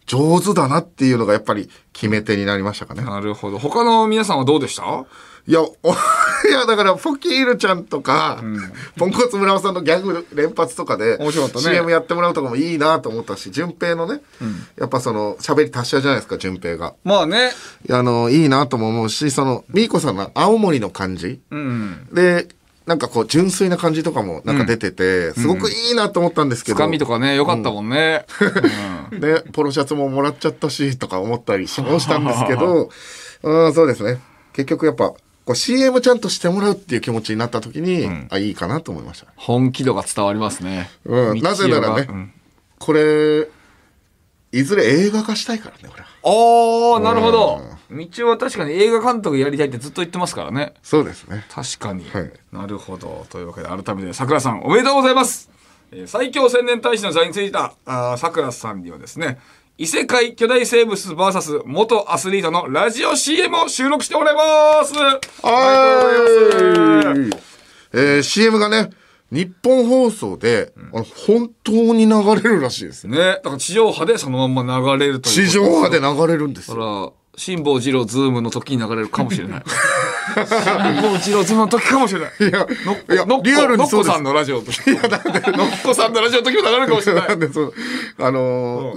上手だなっていうのがやっぱり決め手になりましたかね。 なるほど。他の皆さんはどうでした？ いや、だから、ポキールちゃんとか、ポンコツ村尾さんのギャグ連発とかで、 面白かったね。 CM やってもらうとかもいいなと思ったし、順平のね、やっぱその、喋り達者じゃないですか、順平が。 まあね。 いいなとも思うし、その、ミーコさんの青森の感じ、で、なんかこう、純粋な感じとかもなんか出てて、すごくいいなと思ったんですけど。 つかみとかね、良かったもんね。 で、ポロシャツももらっちゃったし、とか思ったりもしたんですけど、そうですね。結局やっぱ、CM ちゃんとしてもらうっていう気持ちになった時に、いいかなと思いました。 本気度が伝わりますね。 なぜならね、これ、いずれ映画化したいからね、俺は。なるほど。道夫は確かに映画監督やりたいってずっと言ってますからね。 そうですね。 確かに。なるほど。というわけで、改めて、さくらさん、おめでとうございます。最強千年大使の座についた、さくらさんにはですね、異世界巨大生物 VS 元アスリートのラジオ CM を収録してもらいます。ありがとうございます。 CM がね、日本放送で、本当に流れるらしいですね。だから地上波でそのまま流れるという。 地上波で流れるんですよ。 だから辛坊治郎ズームの時に流れるかもしれない。辛坊治郎ズームの時かもしれない。いや、リアルにそうです。ノッコさんのラジオの時。ノッコさんのラジオの時も流れるかもしれない。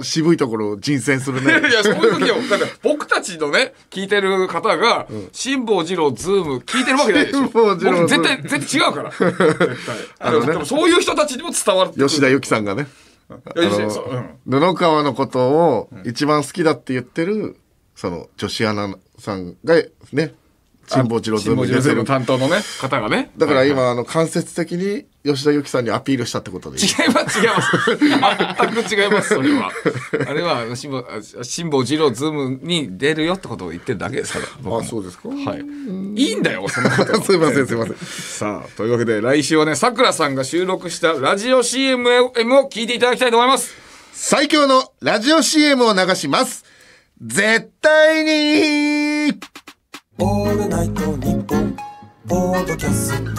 渋いところを人選するね。 いや、そういう時よ。だって僕たちのね、聞いてる方が、辛坊治郎ズーム聞いてるわけないでしょ。僕絶対違うから。絶対。でもそういう人たちにも伝わる。 吉田由紀さんがね、布川のことを一番好きだって言ってる、その女子アナさんがね、辛坊治郎ズームに出てる担当のね方がね。 だから今間接的に吉田由紀さんにアピールしたってことでいい？ 違います。全く違います。それはあれは辛坊治郎ズームに出るよってことを言ってるだけですから。 あ、そうですか。 はい。いいんだよそのこと。 すいません。 さあというわけで来週はね、さくらさんが収録したラジオ CM を聞いていただきたいと思います。 最強のラジオ CM を流します。絶対にオールナイトニッポンポッドキャスト。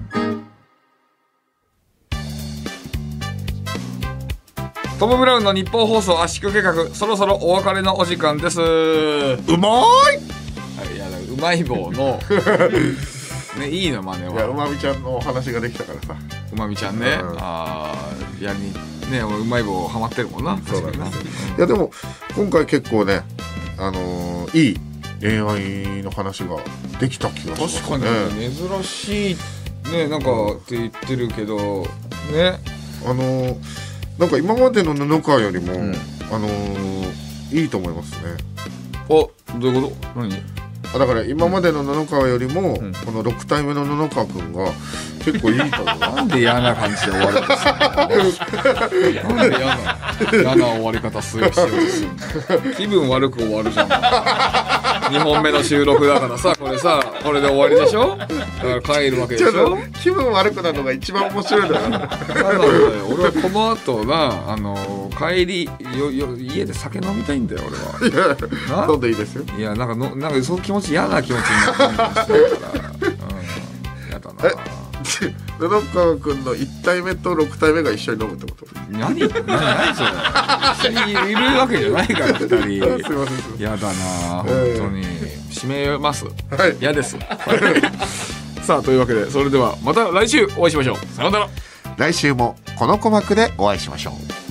トム・ブラウンの日本放送圧縮計画、そろそろお別れのお時間です。うまはい、いやうまい棒のね、いいの真似は。 いや、うまみちゃんのお話ができたからさ。 うまみちゃんね、やりね、俺うまい棒ハマってるもんな。 そうなんですよ。いやでも今回結構ね、いい恋愛の話ができた気がしますね。 確かに珍しいね、なんかって言ってるけどね、 なんか今までの布川よりも、いいと思いますね。 どういうこと？何？ だから今までの布川よりも、この6体目の布川くんが結構いいと思う。 なんで嫌な感じで終わるんですか？なんで嫌な終わり方しようとするの？気分悪く終わるじゃん。2本目の収録だからさ、これさ、これで終わりでしょ？だから帰るわけでしょ？ 気分悪くなるのが一番面白いんだから。 俺はこの後な、帰り家で酒飲みたいんだよ俺は。 いや、飲んでいいですよ。 いや、なんかその気持ち嫌な気持ちになってるから、嫌だな。 布川くんの1体目と6体目が一緒に飲むってこと？ 何それ？一緒にいるわけじゃないから2人。 すいません。 嫌だな、本当に。締めます。嫌です。さあというわけで、それではまた来週お会いしましょう。さようなら。 来週もこの鼓膜でお会いしましょう。